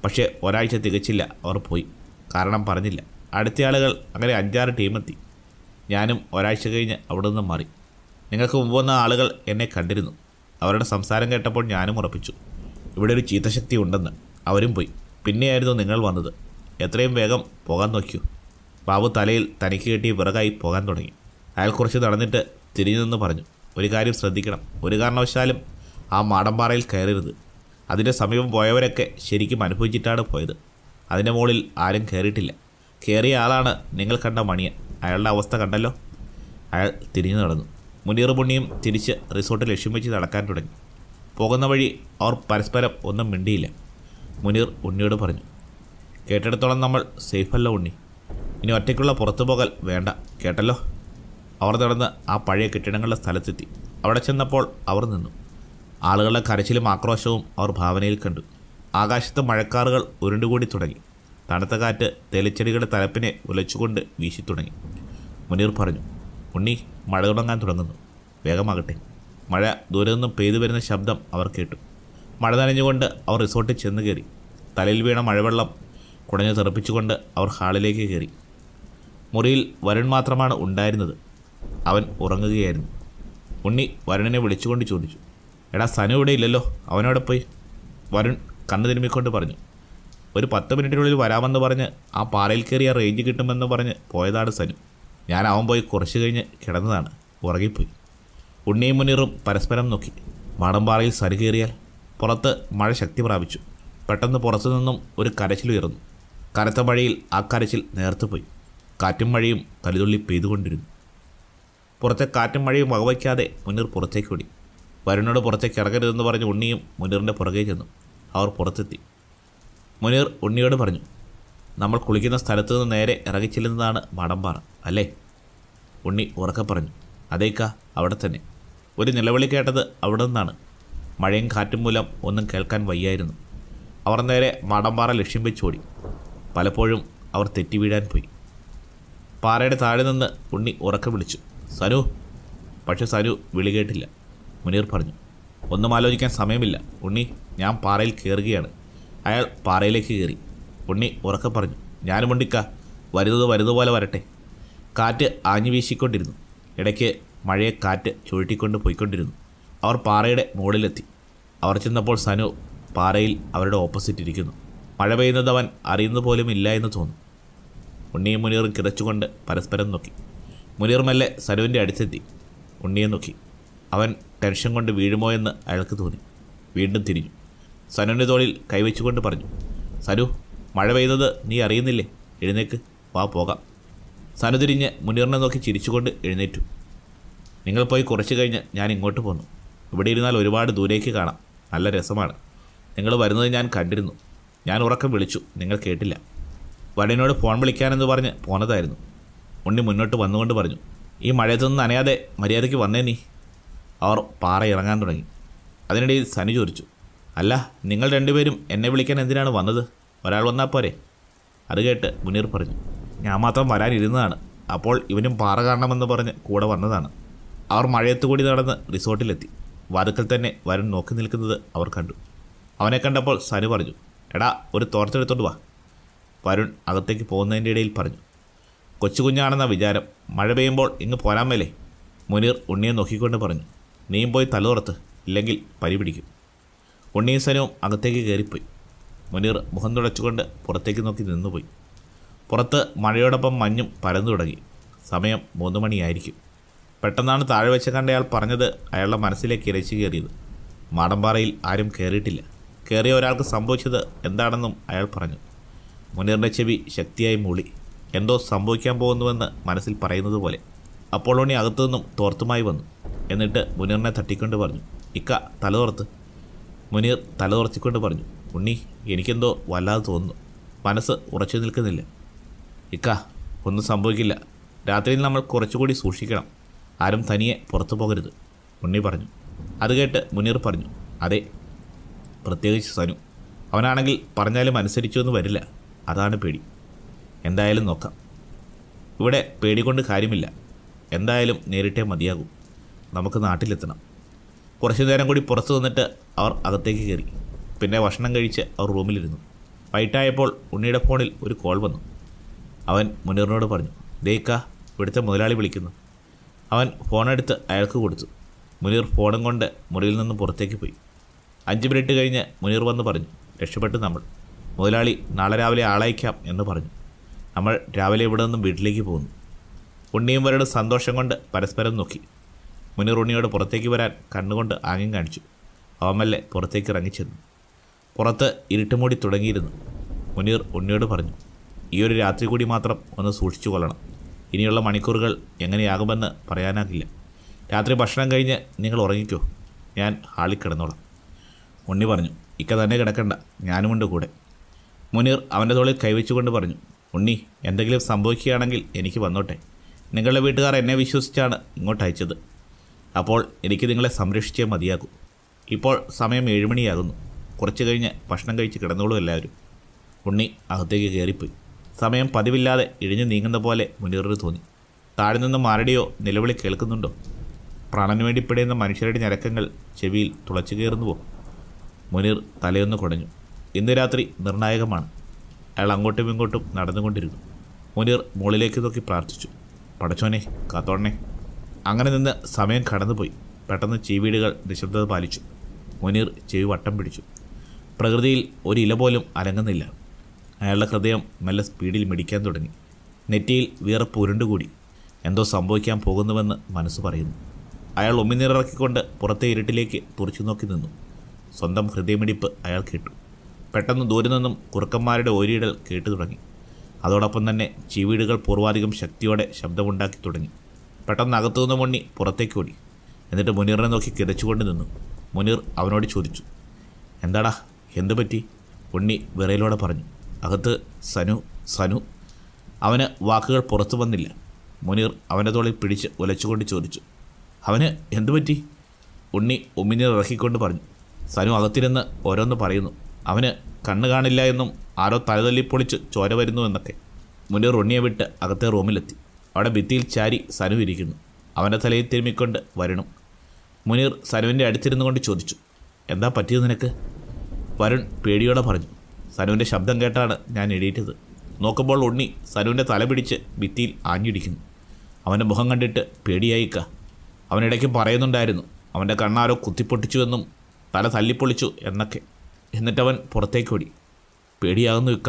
Speaker 1: പക്ഷേ ഒരാഴ്ച തികച്ചില്ല അവർ പോയി. കാരണം പറഞ്ഞില്ല. അടുത്ത ആളുകൾ അങ്ങനെ അഞ്ചാറ് ടീമെത്തി. ഞാനും ഒരാഴ്ച കഴിഞ്ഞ് അവിടെ നിന്ന് മാറി. നിങ്ങൾക്ക് മുമ്പ് വന്ന ആളുകൾ എന്നെ കണ്ടിരുന്നു. അവരുടെ സംസാരം കേട്ടപ്പോൾ ഞാനും ഉറപ്പിച്ചു ഇവിടെ ഒരു ചീത്തശക്തി ഉണ്ടെന്ന്. അവരും പോയി. പിന്നെയായിരുന്നു നിങ്ങൾ വന്നത്. എത്രയും വേഗം പോകാൻ നോക്കിയോ. ബാബു തലയിൽ തനിക്ക് കെട്ടിയ വിറകായി പോകാൻ തുടങ്ങി. അയാൾ കുറച്ച് നടന്നിട്ട് തിരിഞ്ഞു നിന്ന് പറഞ്ഞു, ഒരു കാര്യം ശ്രദ്ധിക്കണം. ഒരു കാരണവശാലും ആ മാടമ്പാറയിൽ കയറരുത്. അതിൻ്റെ സമീപം പോയവരൊക്കെ ശരിക്കും അനുഭവിച്ചിട്ടാണ് പോയത്. അതിൻ്റെ മുകളിൽ ആരും കയറിയിട്ടില്ല. കയറിയ ആളാണ് നിങ്ങൾ കണ്ട മണിയൻ. അയാളുടെ അവസ്ഥ കണ്ടല്ലോ. അയാൾ തിരിഞ്ഞു നടന്നു. മുനീർ പുണ്ണിയും തിരിച്ച് റിസോർട്ട് ലക്ഷ്യം വെച്ച് നടക്കാൻ തുടങ്ങി. പോകുന്ന വഴി അവർ പരസ്പരം ഒന്നും മിണ്ടിയില്ല. മുനീർ ഉണ്ണിയോട് പറഞ്ഞു, കേട്ടിടത്തോളം നമ്മൾ സേഫല്ല ഉണ്ണി. ഇനി ഒറ്റയ്ക്കുള്ള പുറത്തു പോകൽ വേണ്ട, കേട്ടല്ലോ. അവർ നടന്ന് ആ പഴയ കെട്ടിടങ്ങളുടെ സ്ഥലത്തെത്തി. അവിടെ ചെന്നപ്പോൾ അവർ നിന്നു. ആളുകളുടെ കരച്ചിലും ആക്രോശവും അവർ ഭാവനയിൽ കണ്ടു. ആകാശത്ത് മഴക്കാറുകൾ ഉരുണ്ടുകൂടി തുടങ്ങി. തണുത്ത കാറ്റ് തെളിച്ചെടികളുടെ തലപ്പിനെ ഉലച്ചുകൊണ്ട് വീശി തുടങ്ങി. മുനീർ പറഞ്ഞു, ഉണ്ണി, മഴ തുടങ്ങാൻ തുടങ്ങുന്നു. വേഗമാകട്ടെ. മഴ ദൂരെ നിന്നും പെയ്തു വരുന്ന ശബ്ദം അവർ കേട്ടു. മഴ നനഞ്ഞുകൊണ്ട് അവർ റിസോർട്ടിൽ ചെന്ന് കയറി. തലയിൽ വീണ മഴവെള്ളം കുടഞ്ഞു തെറിപ്പിച്ചുകൊണ്ട് അവർ ഹാളിലേക്ക് കയറി. മുറിയിൽ വരുൺ മാത്രമാണ് ഉണ്ടായിരുന്നത്. അവൻ ഉറങ്ങുകയായിരുന്നു. ഉണ്ണി വരുണിനെ വിളിച്ചുകൊണ്ട് ചോദിച്ചു, എടാ സനു ഇവിടെ ഇല്ലല്ലോ, അവനോടെ പോയി? വരുൺ കണ്ണു തിരുമ്മിക്കൊണ്ട് പറഞ്ഞു, ഒരു പത്ത് മിനിറ്റിനുള്ളിൽ വരാമെന്ന് പറഞ്ഞ് ആ പാറയിൽ കയറിയ റേഞ്ച് കിട്ടുമെന്ന് പറഞ്ഞ് പോയതാണ് സനു. ഞാൻ അവൻ പോയി കുറച്ച് കഴിഞ്ഞ് കിടന്നതാണ്, ഉറങ്ങിപ്പോയി. ഉണ്ണിയും മുനീറും പരസ്പരം നോക്കി. മാടമ്പാറയിൽ സനു കയറിയാൽ? പുറത്ത് മഴ ശക്തി പ്രാപിച്ചു. പെട്ടെന്ന് പുറത്തു നിന്നും ഒരു കരച്ചിലുയർന്നു. കനത്ത മഴയിൽ ആ കരച്ചിൽ നേർത്തുപോയി. കാറ്റും മഴയും കലിതുള്ളി പെയ്തുകൊണ്ടിരുന്നു. പുറത്തെ കാറ്റും മഴയും വകവയ്ക്കാതെ മുനീർ പുറത്തേക്കോടി. വരുണോട് പുറത്തേക്ക് ഇറങ്ങരുതെന്ന് പറഞ്ഞ് ഉണ്ണിയും മുനീറിൻ്റെ പുറകെ ചെന്നു. അവർ പുറത്തെത്തി. മുനീർ ഉണ്ണിയോട് പറഞ്ഞു, നമ്മൾ കുളിക്കുന്ന സ്ഥലത്ത് നിന്ന് നേരെ ഇറങ്ങിച്ചെല്ലുന്നതാണ് മാടമ്പാറ അല്ലേ? ഉണ്ണി ഉറക്കെ പറഞ്ഞു, അതേക്കാ, അവിടെ തന്നെ. ഒരു നിലവിളി കേട്ടത് അവിടെ നിന്നാണ്. മഴയും കാറ്റും മൂലം ഒന്നും കേൾക്കാൻ വയ്യായിരുന്നു. അവർ നേരെ മാടമ്പാറ ലക്ഷ്യം വെച്ചോടി. പലപ്പോഴും അവർ തെറ്റി വീഴാൻ പോയി. പാറയുടെ താഴെ നിന്ന് ഉണ്ണി ഉറക്കെ വിളിച്ചു, സനു. പക്ഷെ സനു വിളി കേട്ടില്ല. മുനീർ പറഞ്ഞു, ഒന്നും ആലോചിക്കാൻ സമയമില്ല ഉണ്ണി, ഞാൻ പാറയിൽ കയറുകയാണ്. അയാൾ പാറയിലേക്ക് കയറി. ഉണ്ണി ഉറക്കെ പറഞ്ഞു, ഞാനും ഉണ്ടിക്ക, വരുന്നത് വരുന്നതുപോലെ വരട്ടെ. കാറ്റ് ആഞ്ഞു വീശിക്കൊണ്ടിരുന്നു. ഇടയ്ക്ക് മഴയെ കാറ്റ് ചുഴറ്റിക്കൊണ്ട് പോയിക്കൊണ്ടിരുന്നു. അവർ പാറയുടെ മുകളിലെത്തി. അവർ ചെന്നപ്പോൾ സനു പാറയിൽ അവരുടെ ഓപ്പോസിറ്റ് ഇരിക്കുന്നു. മഴ പെയ്യുന്നത് അവൻ അറിയുന്നത് പോലും ഇല്ല എന്ന് തോന്നുന്നു. ഉണ്ണിയും മുനീറും കിതച്ചുകൊണ്ട് പരസ്പരം നോക്കി. മുനീർ മെല്ലെ സനുവിൻ്റെ അടുത്തെത്തി. ഉണ്ണിയെ നോക്കി. അവൻ ടെൻഷൻ കൊണ്ട് വീഴുമോ എന്ന് അയാൾക്ക് തോന്നി. വീണ്ടും തിരിഞ്ഞു. സനുവിൻ്റെ തോളിൽ കൈവച്ചുകൊണ്ട് പറഞ്ഞു, സനു, മഴ പെയ്തത് നീ അറിയുന്നില്ലേ? എഴുന്നേക്ക്, വാ പോകാം. സനു തിരിഞ്ഞ് മുനീറിനെ നോക്കി ചിരിച്ചുകൊണ്ട് എഴുന്നേറ്റു. നിങ്ങൾ പോയി കുറച്ച് കഴിഞ്ഞ് ഞാൻ ഇങ്ങോട്ട് പോന്നു. ഇവിടെ ഇരുന്നാൽ ഒരുപാട് ദൂരേക്ക് കാണാം. നല്ല രസമാണ്. നിങ്ങൾ വരുന്നത് ഞാൻ കണ്ടിരുന്നു. ഞാൻ ഉറക്കം വിളിച്ചു, നിങ്ങൾ കേട്ടില്ല. വടിനോട് ഫോൺ വിളിക്കാനെന്ന് പറഞ്ഞ് പോന്നതായിരുന്നു. ഉണ്ണി മുന്നോട്ട് വന്നുകൊണ്ട് പറഞ്ഞു, ഈ മഴയത്തൊന്നും നനയാതെ മര്യാദയ്ക്ക് വന്നേ നീ. അവർ പാറ ഇറങ്ങാൻ തുടങ്ങി. അതിനിടയിൽ സനു ചോദിച്ചു, അല്ല, നിങ്ങൾ രണ്ടുപേരും എന്നെ വിളിക്കാൻ എന്തിനാണ് വന്നത്? ഒരാൾ വന്നാൽ പോരെ? അത് കേട്ട് മുനീർ പറഞ്ഞു, ഞാൻ മാത്രം വരാനിരുന്നതാണ്. അപ്പോൾ ഇവനും പാറ കാണണമെന്ന് പറഞ്ഞ് കൂടെ വന്നതാണ്. അവർ മഴയത്ത് കൂടി നടന്ന് റിസോർട്ടിലെത്തി. വാതുക്കൽ തന്നെ വരുൺ നോക്കി നിൽക്കുന്നത് അവർ കണ്ടു. അവനെ കണ്ടപ്പോൾ സനു പറഞ്ഞു, എടാ, ഒരു തോർത്തെടുത്തോണ്ട് വാ. വരുൺ അകത്തേക്ക് പോകുന്നതിൻ്റെ ഇടയിൽ പറഞ്ഞു, കൊച്ചു കുഞ്ഞാണെന്ന വിചാരം, മഴ പെയ്യുമ്പോൾ ഇങ്ങ് പോരാൻ മേലേ? മുനീർ ഉണ്ണിയെ നോക്കിക്കൊണ്ട് പറഞ്ഞു, നീയും പോയി തലതുറത്ത്, ഇല്ലെങ്കിൽ പരി പിടിക്കും. ഉണ്ണിയും സനുവും അകത്തേക്ക് കയറിപ്പോയി. മുനീർ മുഖം തുടച്ചുകൊണ്ട് പുറത്തേക്ക് നോക്കി നിന്നുപോയി. പുറത്ത് മഴയോടൊപ്പം മഞ്ഞും പരന്നു തുടങ്ങി. സമയം മൂന്ന് മണിയായിരിക്കും. പെട്ടെന്നാണ് താഴെ വെച്ച് കണ്ടയാൾ പറഞ്ഞത് അയാളുടെ മനസ്സിലേക്ക് ഇരച്ചു കയറിയത്. മാടമ്പാറയിൽ ആരും കയറിയിട്ടില്ല. കയറിയ ഒരാൾക്ക് സംഭവിച്ചത് എന്താണെന്നും അയാൾ പറഞ്ഞു. മുനീറിൻ്റെ ചെവി ശക്തിയായി മൂളി. എന്തോ സംഭവിക്കാൻ പോകുന്നുവെന്ന് മനസ്സിൽ പറയുന്നത് പോലെ. അപ്പോൾ ഉണ്ണി അകത്തുനിന്നും തോർത്തുമായി വന്നു. എന്നിട്ട് മുനീറിനെ തട്ടിക്കൊണ്ട് പറഞ്ഞു, ഇക്ക, തലതുറത്ത്. മുനീർ തലതുറച്ചിക്കൊണ്ട് പറഞ്ഞു, ഉണ്ണി, എനിക്കെന്തോ വല്ലാതെ തോന്നുന്നു. മനസ്സ് ഉറച്ചു നിൽക്കുന്നില്ല. ഇക്ക, ഒന്നും സംഭവിക്കില്ല. രാത്രിയിൽ നമ്മൾ കുറച്ചുകൂടി സൂക്ഷിക്കണം. ആരും തനിയെ പുറത്തു പോകരുത്, ഉണ്ണി പറഞ്ഞു. അത് കേട്ട് മുനീർ പറഞ്ഞു, അതെ, പ്രത്യേകിച്ച് സനു. അവനാണെങ്കിൽ പറഞ്ഞാലും അനുസരിച്ചൊന്നും വരില്ല. അതാണ് പേടി. എന്തായാലും നോക്കാം. ഇവിടെ പേടികൊണ്ട് കാര്യമില്ല. എന്തായാലും നേരിട്ടേ മതിയാകും. നമുക്ക് നാട്ടിലെത്തണം. കുറച്ചു നേരം കൂടി പുറത്തു നിന്നിട്ട് അവർ അകത്തേക്ക് കയറി. പിന്നെ ഭക്ഷണം കഴിച്ച് അവർ റൂമിലിരുന്നു. വൈകിട്ടായപ്പോൾ ഉണ്ണിയുടെ ഫോണിൽ ഒരു കോൾ വന്നു. അവൻ മുനീറിനോട് പറഞ്ഞു, ദേക്ക ഇവിടുത്തെ മുതലാളി വിളിക്കുന്നു. അവൻ ഫോണെടുത്ത് അയാൾക്ക് കൊടുത്തു. മുനീർ ഫോണും കൊണ്ട് മുറിയിൽ നിന്നും പുറത്തേക്ക് പോയി. അഞ്ച് മിനിറ്റ് കഴിഞ്ഞ് മുനീർ വന്ന് പറഞ്ഞു, രക്ഷപ്പെട്ടു നമ്മൾ. മുതലാളി നാളെ രാവിലെ ആളയക്കാം എന്ന് പറഞ്ഞു. നമ്മൾ രാവിലെ ഇവിടെ നിന്നും വീട്ടിലേക്ക് പോകുന്നു. ഉണ്ണിയും വരുടെ സന്തോഷം കൊണ്ട് പരസ്പരം നോക്കി. മുനീർ ഉണ്ണിയോട് പുറത്തേക്ക് വരാൻ കണ്ണുകൊണ്ട് ആംഗ്യം കാണിച്ചു. അവമല്ലേ പുറത്തേക്ക് ഇറങ്ങിച്ചെന്നു. പുറത്ത് ഇരുട്ടുമൂടി തുടങ്ങിയിരുന്നു. മുനീർ ഉണ്ണിയോട് പറഞ്ഞു, ഈ ഒരു രാത്രി കൂടി മാത്രം ഒന്ന് സൂക്ഷിച്ചു കൊള്ളണം. ഇനിയുള്ള മണിക്കൂറുകൾ എങ്ങനെയാകുമെന്ന് പറയാനാകില്ല. രാത്രി ഭക്ഷണം കഴിഞ്ഞ് നിങ്ങൾ ഉറങ്ങിക്കോ, ഞാൻ ഹാളിൽ കിടന്നോളാം. ഉണ്ണി പറഞ്ഞു, ഇക്ക തന്നെ കിടക്കണ്ട, ഞാനുമുണ്ട് കൂടെ. മുനീർ അവൻ്റെ തോളിൽ കൈവച്ചുകൊണ്ട് പറഞ്ഞു, ഉണ്ണി എന്തെങ്കിലും സംഭവിക്കുകയാണെങ്കിൽ എനിക്ക് വന്നോട്ടെ. നിങ്ങളുടെ വീട്ടുകാർ എന്നെ വിശ്വസിച്ചാണ് ഇങ്ങോട്ട് അയച്ചത്. അപ്പോൾ എനിക്ക് നിങ്ങളെ സംരക്ഷിച്ചേ മതിയാകൂ. ഇപ്പോൾ സമയം ഏഴുമണിയാകുന്നു. കുറച്ച് കഴിഞ്ഞ് ഭക്ഷണം കഴിച്ച് കിടന്നോളൂ എല്ലാവരും. ഉണ്ണി അകത്തേക്ക് കയറിപ്പോയി. സമയം പതിവില്ലാതെ ഇഴിഞ്ഞു നീങ്ങുന്ന പോലെ മുനീറിന് തോന്നി. താഴെ നിന്ന് ആരുടെയോ നിലവിളി കേൾക്കുന്നുണ്ടോ? പ്രാണന് വേണ്ടി പിടയുന്ന മനുഷ്യരുടെ ഞരക്കങ്ങൾ ചെവിയിൽ തുളച്ചു കയറുന്നുവോ? മുനീർ തലയൊന്ന് കുടഞ്ഞു. ഇന്ന് രാത്രി നിർണായകമാണ്. അയാൾ അങ്ങോട്ടും ഇങ്ങോട്ടും നടന്നുകൊണ്ടിരുന്നു. മുനീർ മുകളിലേക്ക് നോക്കി പ്രാർത്ഥിച്ചു, പടച്ചോനെ കാത്തോണേ. അങ്ങനെ നിന്ന് സമയം കടന്നുപോയി. പെട്ടെന്ന് ചീവീടുകൾ നിശബ്ദത പാലിച്ചു. മുനീർ ചെവി വട്ടം പിടിച്ചു. പ്രകൃതിയിൽ ഒരു ഇല പോലും അനങ്ങുന്നില്ല. അയാളുടെ ഹൃദയം മെല്ലെ സ്പീഡിൽ മിടിക്കാൻ തുടങ്ങി. നെറ്റിയിൽ വിയർപ്പ് ഉരുണ്ടുകൂടി. എന്തോ സംഭവിക്കാൻ പോകുന്നുവെന്ന് മനസ്സ് പറയുന്നു. അയാൾ ഉമ്മിനീറിറക്കിക്കൊണ്ട് പുറത്തെ ഇരുട്ടിലേക്ക് തുറച്ചു നോക്കി നിന്നു. സ്വന്തം ഹൃദയമിടിപ്പ് അയാൾ കേട്ടു. പെട്ടെന്ന് ദൂരെ നിന്നും കുറുക്കന്മാരുടെ ഓരിയിടൽ കേട്ടു തുടങ്ങി. അതോടൊപ്പം തന്നെ ചീവീടുകൾ പൂർവാധികം ശക്തിയോടെ ശബ്ദമുണ്ടാക്കി തുടങ്ങി. പെട്ടെന്ന് അകത്തുനിന്ന് മുണ്ണി പുറത്തേക്ക് ഓടി. എന്നിട്ട് മുനീറിനെ നോക്കി കിതച്ചുകൊണ്ട് നിന്നു. മുനീർ അവനോട് ചോദിച്ചു, എന്താടാ, എന്തു പറ്റി? ഉണ്ണി വിറയിലോടെ പറഞ്ഞു, അകത്ത് സനു സനു അവന് വാക്കുകൾ പുറത്തു വന്നില്ല. മുനീർ അവൻ്റെ തോളിൽ പിടിച്ച് ഉലച്ചുകൊണ്ട് ചോദിച്ചു, അവന് എന്തു പറ്റി? ഉണ്ണി ഉമ്മിനീർ ഇറക്കിക്കൊണ്ട് പറഞ്ഞു, സനു അകത്തിരുന്ന് ഓരോന്ന് പറയുന്നു. അവന് കണ്ണ് കാണില്ല എന്നും ആരോ തലതല്ലിപ്പൊളിച്ച് ചോര വരുന്നു എന്നൊക്കെ. മുനീർ ഉണ്ണിയെ വിട്ട് അകത്തെ റൂമിലെത്തി. അവിടെ ഭിത്തിയിൽ ചാരി സനു ഇരിക്കുന്നു. അവൻ്റെ തലയിൽ തിരുമ്മിക്കൊണ്ട് വരണം. മുനീർ സനുവിൻ്റെ അടുത്തിരുന്നു കൊണ്ട് ചോദിച്ചു, എന്താ പറ്റിയത് നിനക്ക്? വരുൺ പേടിയോടെ പറഞ്ഞു, സനുവിൻ്റെ ശബ്ദം കേട്ടാണ് ഞാൻ എണീറ്റത്. നോക്കുമ്പോൾ ഉണ്ണി സനുവിൻ്റെ തല പിടിച്ച് ഭിത്തിയിൽ ആഞ്ഞിടിക്കുന്നു. അവൻ്റെ മുഖം കണ്ടിട്ട് പേടിയായിക്ക. അവനിടയ്ക്ക് പറയുന്നുണ്ടായിരുന്നു അവൻ്റെ കണ്ണാരോ കുത്തിപ്പൊട്ടിച്ചുവെന്നും തല തല്ലിപ്പൊളിച്ചു എന്നൊക്കെ. എന്നിട്ടവൻ പുറത്തേക്കോടി. പേടിയാകുന്നു ഇക്ക.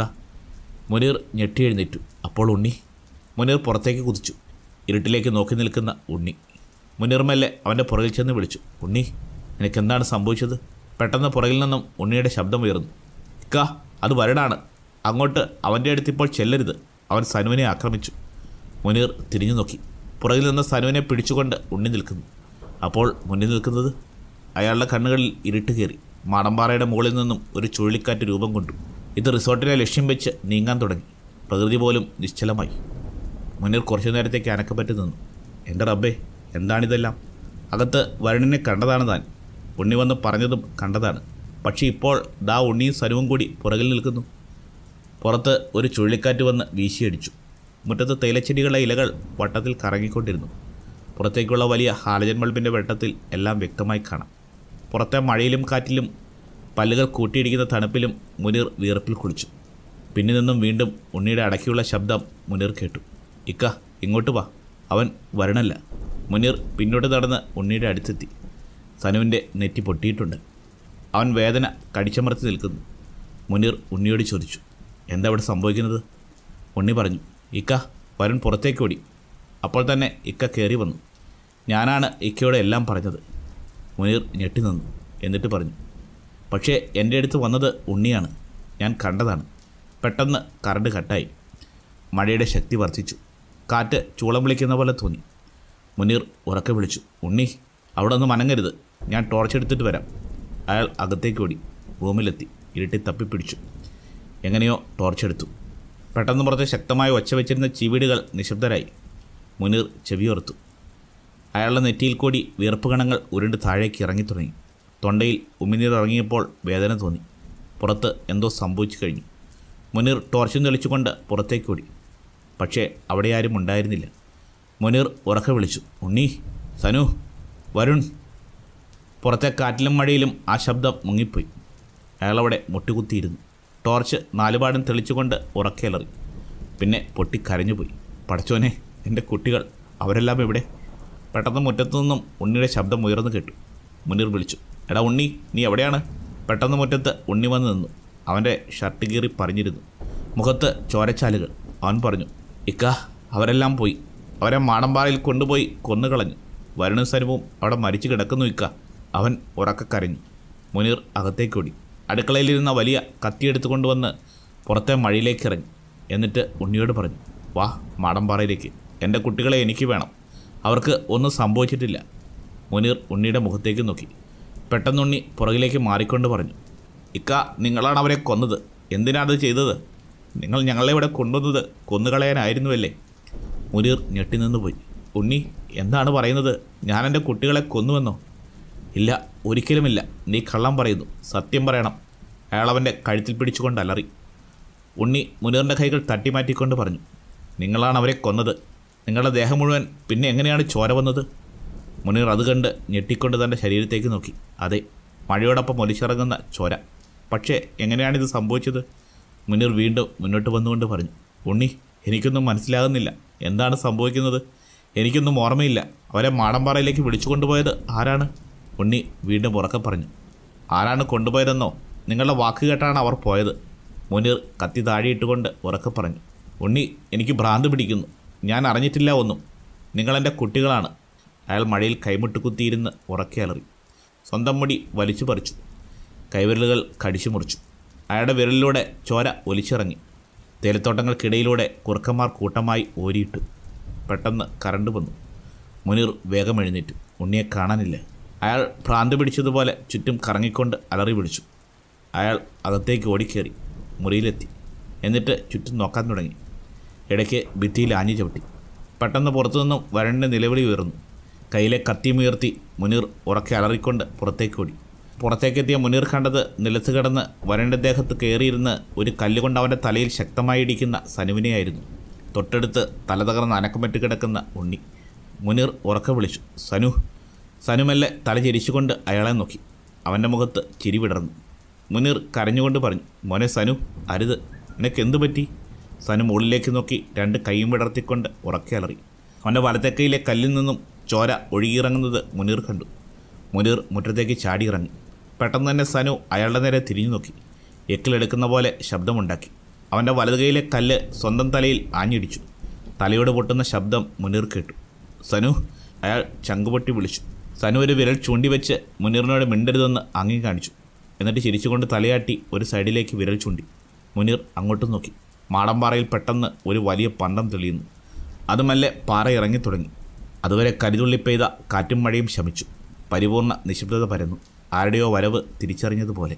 Speaker 1: മുനീർ ഞെട്ടി എഴുന്നേറ്റു. അപ്പോൾ ഉണ്ണി? മുനീർ പുറത്തേക്ക് കുതിച്ചു. ഇരുട്ടിലേക്ക് നോക്കി നിൽക്കുന്ന ഉണ്ണി. മുനീർ മെല്ലെ അവൻ്റെ പുറകിൽ ചെന്ന് വിളിച്ചു, ഉണ്ണി നിനക്കെന്താണ് സംഭവിച്ചത്? പെട്ടെന്ന് പുറകിൽ നിന്നും ഉണ്ണിയുടെ ശബ്ദം ഉയർന്നു, ഇക്ക അത് വരടാണ്, അങ്ങോട്ട് അവൻ്റെ അടുത്തിപ്പോൾ ചെല്ലരുത്, അവൻ സനുവിനെ ആക്രമിച്ചു. മുനീർ തിരിഞ്ഞു നോക്കി. പുറകിൽ നിന്ന് സനുവിനെ പിടിച്ചുകൊണ്ട് ഉണ്ണി നിൽക്കുന്നു. അപ്പോൾ മുന്നിൽ നിൽക്കുന്നത്? അയാളുടെ കണ്ണുകളിൽ ഇരുട്ട് കയറി. മാടമ്പാറയുടെ മുകളിൽ നിന്നും ഒരു ചുഴലിക്കാറ്റ് രൂപം കൊണ്ടു. ഇത് റിസോർട്ടിനെ ലക്ഷ്യം വെച്ച് നീങ്ങാൻ തുടങ്ങി. പ്രകൃതി പോലും നിശ്ചലമായി. മുനീർ കുറച്ചു നേരത്തേക്ക് അനക്കപ്പറ്റി നിന്നു. എൻ്റെ റബ്ബേ, എന്താണിതെല്ലാം? അകത്ത് വരുണിനെ കണ്ടതാണ് താൻ. ഉണ്ണി വന്ന് പറഞ്ഞതും കണ്ടതാണ്. പക്ഷേ ഇപ്പോൾ ദാ ഉണ്ണിയും സനുവും കൂടി പുറകിൽ നിൽക്കുന്നു. പുറത്ത് ഒരു ചുഴലിക്കാറ്റ് വന്ന് വീശിയടിച്ചു. മുറ്റത്ത് തേയിലച്ചെടികളുടെ ഇലകൾ വട്ടത്തിൽ കറങ്ങിക്കൊണ്ടിരുന്നു. പുറത്തേക്കുള്ള വലിയ ഹാലജൻ ബൾബിൻ്റെ വെട്ടത്തിൽ എല്ലാം വ്യക്തമായി കാണാം. പുറത്തെ മഴയിലും കാറ്റിലും പല്ലുകൾ കൂട്ടിയിടിക്കുന്ന തണുപ്പിലും മുനീർ വിയർപ്പിൽ കുളിച്ചു. പിന്നിൽ നിന്നും വീണ്ടും ഉണ്ണിയുടെ അടക്കിയുള്ള ശബ്ദം മുനീർ കേട്ടു, ഇക്ക ഇങ്ങോട്ട് വാ, അവൻ വരണല്ല. മുനീർ പിന്നോട്ട് നടന്ന് ഉണ്ണിയുടെ അടുത്തെത്തി. സനുവിൻ്റെ നെറ്റി പൊട്ടിയിട്ടുണ്ട്. അവൻ വേദന കടിച്ചമർത്തി നിൽക്കുന്നു. മുനീർ ഉണ്ണിയോട് ചോദിച്ചു, എന്താ ഇവിടെ സംഭവിക്കുന്നത്? ഉണ്ണി പറഞ്ഞു, ഇക്ക വരുൺ പുറത്തേക്ക് ഓടി. അപ്പോൾ തന്നെ ഇക്ക കയറി വന്നു. ഞാനാണ് ഇക്കയോട് എല്ലാം പറഞ്ഞത്. മുനീർ ഞെട്ടി നിന്നു. എന്നിട്ട് പറഞ്ഞു, പക്ഷേ എൻ്റെ അടുത്ത് വന്നത് ഉണ്ണിയാണ്, ഞാൻ കണ്ടതാണ്. പെട്ടെന്ന് കറണ്ട് കട്ടായി. മഴയുടെ ശക്തി വർദ്ധിച്ചു. കാറ്റ് ചൂളം വിളിക്കുന്ന പോലെ തോന്നി. മുനീർ ഉറക്കെ വിളിച്ചു, ഉണ്ണി അവിടെ ഒന്ന് മനങ്ങരുത്, ഞാൻ ടോർച്ച് എടുത്തിട്ട് വരാം. അയാൾ അകത്തേക്ക് ഓടി. റൂമിലെത്തി. ഇരുട്ടി തപ്പിപ്പിടിച്ചു. എങ്ങനെയോ ടോർച്ചെടുത്തു. പെട്ടെന്ന് പുറത്തെ ശക്തമായി ഒച്ച വെച്ചിരുന്ന ചീവീടുകൾ നിശബ്ദരായി. മുനീർ ചെവിയോർത്തു. അയാളുടെ നെറ്റിയിൽ കൂടി വിയർപ്പ് കണങ്ങൾ ഉരുണ്ട് താഴേക്ക് ഇറങ്ങി തുടങ്ങി. തൊണ്ടയിൽ ഉമിനീർ ഇറങ്ങിയപ്പോൾ വേദന തോന്നി. പുറത്ത് എന്തോ സംഭവിച്ചു കഴിഞ്ഞു. മുനീർ ടോർച്ചും തെളിച്ചുകൊണ്ട് പുറത്തേക്ക് ഓടി. പക്ഷേ അവിടെ ആരും ഉണ്ടായിരുന്നില്ല. മുനീർ ഉറക്കെ വിളിച്ചു, ഉണ്ണി, സനു, വരുൺ. പുറത്തെ കാറ്റിലും മഴയിലും ആ ശബ്ദം മുങ്ങിപ്പോയി. അയാളവിടെ മുട്ടുകുത്തിയിരുന്നു. ടോർച്ച് നാലുപാടും തെളിച്ചുകൊണ്ട് ഉറക്കെലറി. പിന്നെ പൊട്ടിക്കരഞ്ഞുപോയി. പടച്ചോനെ, എൻ്റെ കുട്ടികൾ, അവരെല്ലാം എവിടെ? പെട്ടെന്ന് മുറ്റത്തു നിന്നും ഉണ്ണിയുടെ ശബ്ദം ഉയർന്നു കേട്ടു. മുനീർ വിളിച്ചു, എടാ ഉണ്ണി, നീ എവിടെയാണ്? പെട്ടെന്ന് മുറ്റത്ത് ഉണ്ണി വന്ന് നിന്നു. അവൻ്റെ ഷർട്ട് കീറി പറഞ്ഞിരുന്നു, മുഖത്ത് ചോരച്ചാലുകൾ. അവൻ പറഞ്ഞു, ഇക്ക, അവരെല്ലാം പോയി. അവരെ മാടമ്പാറയിൽ കൊണ്ടുപോയി കൊന്നുകളഞ്ഞു. വരുണും സനുവും അവിടെ മരിച്ചു കിടക്കുന്നു ഇക്ക. അവൻ ഉറക്കെ കരഞ്ഞു. മുനീർ അകത്തേക്കോടി. അടുക്കളയിലിരുന്ന വലിയ കത്തിയെടുത്തു കൊണ്ടുവന്ന് പുറത്തെ മഴയിലേക്ക് ഇറങ്ങി. എന്നിട്ട് ഉണ്ണിയോട് പറഞ്ഞു, വാ മാടമ്പാറയിലേക്ക്. എൻ്റെ കുട്ടികളെ എനിക്ക് വേണം. അവർക്ക് ഒന്നും സംഭവിച്ചിട്ടില്ല. മുനീർ ഉണ്ണിയുടെ മുഖത്തേക്ക് നോക്കി. പെട്ടെന്നുണ്ണി പുറകിലേക്ക് മാറിക്കൊണ്ട് പറഞ്ഞു, ഇക്ക, നിങ്ങളാണ് അവരെ കൊന്നത്. എന്തിനാണത് ചെയ്തത്? നിങ്ങൾ ഞങ്ങളെ ഇവിടെ കൊണ്ടുവന്നത് കൊന്നുകളയാനായിരുന്നുവല്ലേ? മുനീർ ഞെട്ടി നിന്ന് പോയി. ഉണ്ണി, എന്താണ് പറയുന്നത്? ഞാൻ എൻ്റെ കുട്ടികളെ കൊന്നുവെന്നോ? ഇല്ല, ഒരിക്കലുമില്ല. നീ കള്ളം പറയുന്നു. സത്യം പറയണം. അയാളവൻ്റെ കഴുത്തിൽ പിടിച്ചുകൊണ്ട് അലറി. ഉണ്ണി മുനീറിൻ്റെ കൈകൾ തട്ടിമാറ്റിക്കൊണ്ട് പറഞ്ഞു, നിങ്ങളാണ് അവരെ കൊന്നത്. നിങ്ങളുടെ ദേഹം മുഴുവൻ പിന്നെ എങ്ങനെയാണ് ചോര വന്നത്? മുനീർ അത് കണ്ട് ഞെട്ടിക്കൊണ്ട് തൻ്റെ ശരീരത്തേക്ക് നോക്കി. അതെ, മഴയോടൊപ്പം ഒലിച്ചിറങ്ങുന്ന ചോര. പക്ഷേ എങ്ങനെയാണിത് സംഭവിച്ചത്? മുനീർ വീണ്ടും മുന്നോട്ട് വന്നുകൊണ്ട് പറഞ്ഞു, ഉണ്ണി, എനിക്കൊന്നും മനസ്സിലാകുന്നില്ല. എന്താണ് സംഭവിക്കുന്നത്? എനിക്കൊന്നും ഓർമ്മയില്ല. അവരെ മാടമ്പാറയിലേക്ക് വിളിച്ചു കൊണ്ടുപോയത് ആരാണ്? ഉണ്ണി വീണ്ടും ഉറക്കെ പറഞ്ഞു. ആരാണ് കൊണ്ടുപോയതെന്നോ? നിങ്ങളുടെ വാക്ക് കേട്ടാണ് അവർ പോയത്. മുനീർ കത്തി താഴെയിട്ടുകൊണ്ട് ഉറക്കെ പറഞ്ഞു. ഉണ്ണി, എനിക്ക് ഭ്രാന്ത് പിടിക്കുന്നു. ഞാൻ അറിഞ്ഞിട്ടില്ല ഒന്നും. നിങ്ങളെൻ്റെ കുട്ടികളാണ്. അയാൾ മഴയിൽ കൈമുട്ട് കുത്തിയിരുന്ന് ഉറക്കെ അലറി. സ്വന്തം മുടി വലിച്ചു പറിച്ചു. കൈവിരലുകൾ കടിച്ചു മുറിച്ചു. അയാളുടെ വിരലിലൂടെ ചോര ഒലിച്ചിറങ്ങി. തേയിലത്തോട്ടങ്ങൾക്കിടയിലൂടെ കുറുക്കന്മാർ കൂട്ടമായി ഓരിയിട്ടു. പെട്ടെന്ന് കറണ്ട് വന്നു. മുനീർ വേഗം എഴുന്നേറ്റു. ഉണ്ണിയെ കാണാനില്ല. അയാൾ ഭ്രാന്ത് പിടിച്ചതുപോലെ ചുറ്റും കറങ്ങിക്കൊണ്ട് അലറി പിടിച്ചു. അയാൾ അകത്തേക്ക് ഓടിക്കേറി മുറിയിലെത്തി. എന്നിട്ട് ചുറ്റും നോക്കാൻ തുടങ്ങി. ഇടയ്ക്ക് ഭിത്തിയിൽ ആഞ്ഞു ചവിട്ടി. പെട്ടെന്ന് പുറത്തുനിന്നും വരൻ്റെ നിലവിളി ഉയർന്നു. കയ്യിലെ കത്തിയുമുയർത്തി മുനീർ ഉറക്കെ അലറിക്കൊണ്ട് പുറത്തേക്കോടി. പുറത്തേക്കെത്തിയ മുനീർ കണ്ടത് നിലത്ത് കിടന്ന് വരൻ്റെ ദേഹത്ത് കയറിയിരുന്ന് ഒരു കല്ലുകൊണ്ട് അവൻ്റെ തലയിൽ ശക്തമായി ഇടിക്കുന്ന സനുവിനെയായിരുന്നു. തൊട്ടടുത്ത് തല തകർന്ന് അനക്കമറ്റ് കിടക്കുന്ന ഉണ്ണി. മുനീർ ഉറക്കെ വിളിച്ചു, സനു. സനുമെല്ലെ തല ചിരിച്ചുകൊണ്ട് അയാളെ നോക്കി. അവൻ്റെ മുഖത്ത് ചിരി വിടർന്നു. മുനീർ കരഞ്ഞുകൊണ്ട് പറഞ്ഞു, മോനെ സനു, അരുത്. നിനക്ക് എന്തു പറ്റി? സനു മുകളിലേക്ക് നോക്കി രണ്ട് കൈയും വിടർത്തിക്കൊണ്ട് ഉറക്കെ അലറി. അവൻ്റെ വലത്തേക്കയിലെ കല്ലിൽ നിന്നും ചോര ഒഴുകിയിറങ്ങുന്നത് മുനീർ കണ്ടു. മുനീർ മുറ്റത്തേക്ക് ചാടിയിറങ്ങി. പെട്ടെന്ന് തന്നെ സനു അയാളുടെ നേരെ തിരിഞ്ഞു നോക്കി. എക്കിലെടുക്കുന്ന പോലെ ശബ്ദമുണ്ടാക്കി. അവൻ്റെ വലത് കൈയിലെ കല്ല് സ്വന്തം തലയിൽ ആഞ്ഞിടിച്ചു. തലയോട് പൊട്ടുന്ന ശബ്ദം മുനീർ കേട്ടു. സനു, അയാൾ ചങ്കുപൊട്ടി വിളിച്ചു. സനു ഒരു വിരൽ ചൂണ്ടിവെച്ച് മുനീറിനോട് മിണ്ടരുതെന്ന് ആംഗ്യം കാണിച്ചു. എന്നിട്ട് ചിരിച്ചുകൊണ്ട് തലയാട്ടി ഒരു സൈഡിലേക്ക് വിരൽ ചൂണ്ടി. മുനീർ അങ്ങോട്ടും നോക്കി. മാടമ്പാറയിൽ പെട്ടെന്ന് ഒരു വലിയ പണ്ടം തെളിയുന്നു. അതുമല്ലേ പാറ ഇറങ്ങി തുടങ്ങി. അതുവരെ കരുതുള്ളി പെയ്ത കാറ്റും മഴയും ശമിച്ചു. പരിപൂർണ നിശബ്ദത പരന്നു. ആരുടെയോ വരവ് തിരിച്ചറിഞ്ഞതുപോലെ.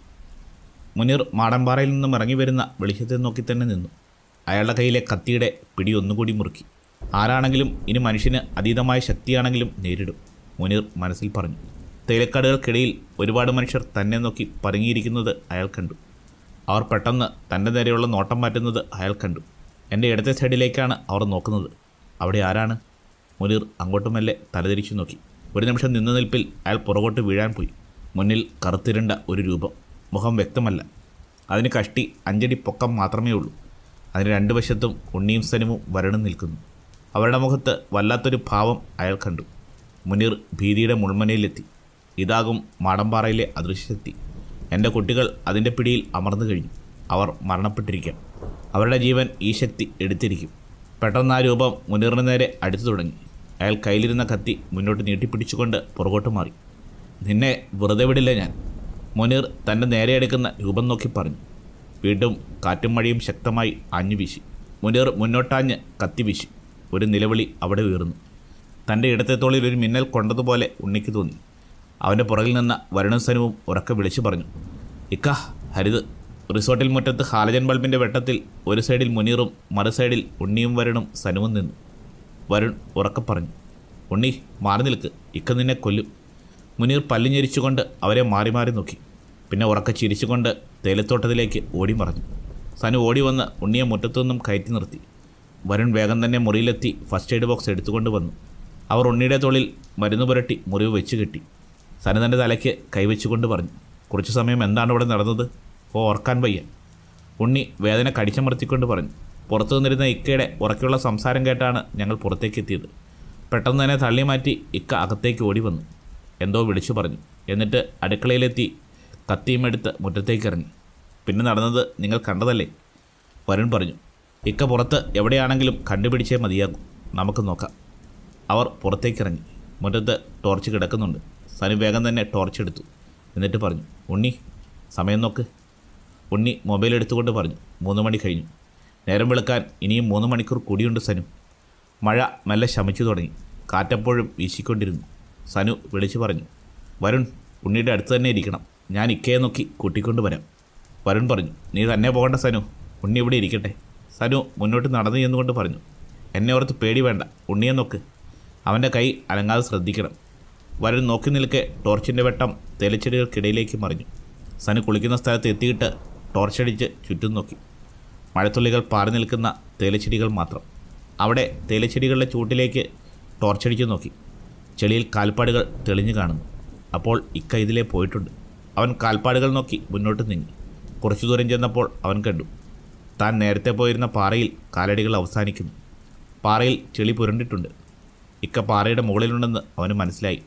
Speaker 1: മുനീർ മാടമ്പാറയിൽ നിന്നും ഇറങ്ങി വരുന്ന വെളിച്ചത്തെ നോക്കി തന്നെ നിന്നു. അയാളുടെ കയ്യിലെ കത്തിയുടെ പിടി ഒന്നുകൂടി മുറുക്കി. ആരാണെങ്കിലും ഇനി മനുഷ്യന് അതീതമായ ശക്തിയാണെങ്കിലും നേരിടും, മുനീർ മനസ്സിൽ പറഞ്ഞു. തേയിലക്കാടുകൾക്കിടയിൽ ഒരുപാട് മനുഷ്യർ തന്നെ നോക്കി പതുങ്ങിയിരിക്കുന്നത് അയാൾ കണ്ടു. അവർ പെട്ടെന്ന് തൻ്റെ നേരെയുള്ള നോട്ടം മാറ്റുന്നത് അയാൾ കണ്ടു. എൻ്റെ ഇടത്തെ സൈഡിലേക്കാണ് അവർ നോക്കുന്നത്. അവിടെ ആരാണ്? മുനീർ അങ്ങോട്ടുമല്ലേ തലതിരിച്ചു നോക്കി. ഒരു നിമിഷം നിന്ന നിൽപ്പിൽ അയാൾ പുറകോട്ട് വീഴാൻ പോയി. മുന്നിൽ കറുത്തിരുണ്ട ഒരു രൂപം. മുഖം വ്യക്തമല്ല. അതിന് കഷ്ടി അഞ്ചടി പൊക്കം മാത്രമേ ഉള്ളൂ. അതിന് രണ്ട് വശത്തും ഉണ്ണിയും സനുവും വരണ്ടും നിൽക്കുന്നു. അവരുടെ മുഖത്ത് വല്ലാത്തൊരു ഭാവം അയാൾ കണ്ടു. മുനീർ ഭീതിയുടെ മുൾമനയിലെത്തി. ഇതാകും മാടമ്പാറയിലെ അദൃശ്യശക്തി. എൻ്റെ കുട്ടികൾ അതിൻ്റെ പിടിയിൽ അമർന്നു കഴിഞ്ഞു. അവർ മരണപ്പെട്ടിരിക്കാം. അവരുടെ ജീവൻ ഈ ശക്തി എടുത്തിരിക്കും. പെട്ടെന്ന് ആ രൂപം മുനീറിന് നേരെ അടുത്തു തുടങ്ങി. അയാൾ കയ്യിലിരുന്ന കത്തി മുന്നോട്ട് നീട്ടിപ്പിടിച്ചുകൊണ്ട് പുറകോട്ട് മാറി. നിന്നെ വെറുതെ വിടില്ല ഞാൻ, മുനീർ തൻ്റെ നേരെ എടുക്കുന്ന രൂപം നോക്കി പറഞ്ഞു. വീണ്ടും കാറ്റും മഴയും ശക്തമായി ആഞ്ഞു വീശി. മുനീർ മുന്നോട്ടാഞ്ഞ് കത്തി വീശി. ഒരു നിലവിളി അവിടെ ഉയർന്നു. തൻ്റെ ഇടത്തെ തോളിൽ ഒരു മിന്നൽ കൊണ്ടതുപോലെ ഉണ്ണിക്ക് തോന്നി. അവൻ്റെ പുറകിൽ നിന്ന വരുണും സനുവും ഉറക്കെ വിളിച്ചു പറഞ്ഞു, ഇക്ക, ഹരിത്. റിസോർട്ടിൽ മുറ്റത്ത് ഹാലജൻ ബൾബിൻ്റെ വെട്ടത്തിൽ ഒരു സൈഡിൽ മുനീറും മറു സൈഡിൽ ഉണ്ണിയും വരുണും സനുവും നിന്നു. വരുൺ ഉറക്കെ പറഞ്ഞു, ഉണ്ണി, മാറി നിൽക്ക്, ഇക്ക നിന്നെ കൊല്ലും. മുനീർ പല്ലിഞ്ഞെരിച്ചുകൊണ്ട് അവരെ മാറി മാറി നോക്കി. പിന്നെ ഉറക്കെ ചിരിച്ചുകൊണ്ട് തേയിലത്തോട്ടത്തിലേക്ക് ഓടി മറഞ്ഞു. സനു ഓടി വന്ന് ഉണ്ണിയെ മുറ്റത്തുനിന്നും കയറ്റി നിർത്തി. വരുൺ വേഗം തന്നെ മുറിയിലെത്തി ഫസ്റ്റ് എയ്ഡ് ബോക്സ് എടുത്തുകൊണ്ട് വന്നു. അവർ ഉണ്ണിയുടെ തോളിൽ മരുന്ന് പുരട്ടി മുറിവ് വെച്ച് കെട്ടി. സനു തൻ്റെ തലയ്ക്ക് കൈവച്ചുകൊണ്ട് പറഞ്ഞു, കുറച്ചു സമയം എന്താണ് ഇവിടെ നടന്നത്? ഓ, ഓർക്കാൻ വയ്യ. ഉണ്ണി വേദന കടിച്ചമർത്തിക്കൊണ്ട് പറഞ്ഞു. പുറത്തു നിന്നിരുന്ന ഇക്കയുടെ ഉറക്കെയുള്ള സംസാരം കേട്ടാണ് ഞങ്ങൾ പുറത്തേക്ക് എത്തിയത്. പെട്ടെന്ന് തന്നെ തള്ളി മാറ്റി ഇക്ക അകത്തേക്ക് ഓടി വന്നു. എന്തോ വിളിച്ചു പറഞ്ഞു. എന്നിട്ട് അടുക്കളയിലെത്തി കത്തിയും എടുത്ത് മുറ്റത്തേക്ക് ഇറങ്ങി. പിന്നെ നടന്നത് നിങ്ങൾ കണ്ടതല്ലേ? വരുൺ പറഞ്ഞു. ഇക്ക പുറത്ത് എവിടെയാണെങ്കിലും കണ്ടുപിടിച്ചേ മതിയാകും. നമുക്ക് നോക്കാം. അവർ പുറത്തേക്കിറങ്ങി. മുറ്റത്ത് ടോർച്ച് കിടക്കുന്നുണ്ട്. സനു വേഗം തന്നെ ടോർച്ച് എടുത്തു. എന്നിട്ട് പറഞ്ഞു, ഉണ്ണി സമയം നോക്ക്. ഉണ്ണി മൊബൈൽ എടുത്തുകൊണ്ട് പറഞ്ഞു, മൂന്ന് മണി കഴിഞ്ഞു. നേരം വെളുക്കാൻ ഇനിയും മൂന്ന് മണിക്കൂർ കൂടിയുണ്ട് സനു. മഴ മെല്ലെ ശമിച്ചു തുടങ്ങി. കാറ്റപ്പോഴും വീശിക്കൊണ്ടിരുന്നു. സനു വിളിച്ചു പറഞ്ഞു, വരുൺ ഉണ്ണിയുടെ അടുത്ത് തന്നെ ഇരിക്കണം. ഞാൻ ഇക്കയെ നോക്കി കൂട്ടിക്കൊണ്ട് വരാം. വരുൺ പറഞ്ഞു, നീ തന്നെ പോകണ്ട സനു, ഉണ്ണി ഇവിടെ ഇരിക്കട്ടെ. സനു മുന്നോട്ട് നടന്നു ചെന്നുകൊണ്ട് പറഞ്ഞു, എന്നെ ഓർത്ത് പേടി വേണ്ട, ഉണ്ണിയെ നോക്ക്. അവൻ്റെ കൈ അനങ്ങാതെ ശ്രദ്ധിക്കണം. വരുൺ നോക്കി നിൽക്കെ ടോർച്ചിൻ്റെ വെട്ടം തേലച്ചെടികൾക്കിടയിലേക്ക് മറിഞ്ഞു. സനു കുളിക്കുന്ന സ്ഥലത്ത് എത്തിയിട്ട് ടോർച്ചടിച്ച് ചുറ്റും നോക്കി. മഴത്തുള്ളികൾ പാറി നിൽക്കുന്ന തേലച്ചെടികൾ മാത്രം. അവിടെ തേലച്ചെടികളുടെ ചൂട്ടിലേക്ക് ടോർച്ചടിച്ച് നോക്കി. ചെളിയിൽ കാൽപ്പാടുകൾ തെളിഞ്ഞു കാണുന്നു. അപ്പോൾ ഇക്ക ഇതിലേ പോയിട്ടുണ്ട്. അവൻ കാൽപ്പാടുകൾ നോക്കി മുന്നോട്ട് നീങ്ങി. കുറച്ചു ദൂരം ചെന്നപ്പോൾ അവൻ കണ്ടു, താൻ നേരത്തെ പോയിരുന്ന പാറയിൽ കാലടികൾ അവസാനിക്കുന്നു. പാറയിൽ ചെളി പുരണ്ടിട്ടുണ്ട്. ഇക്ക പാറയുടെ മുകളിലുണ്ടെന്ന് അവന് മനസ്സിലായി.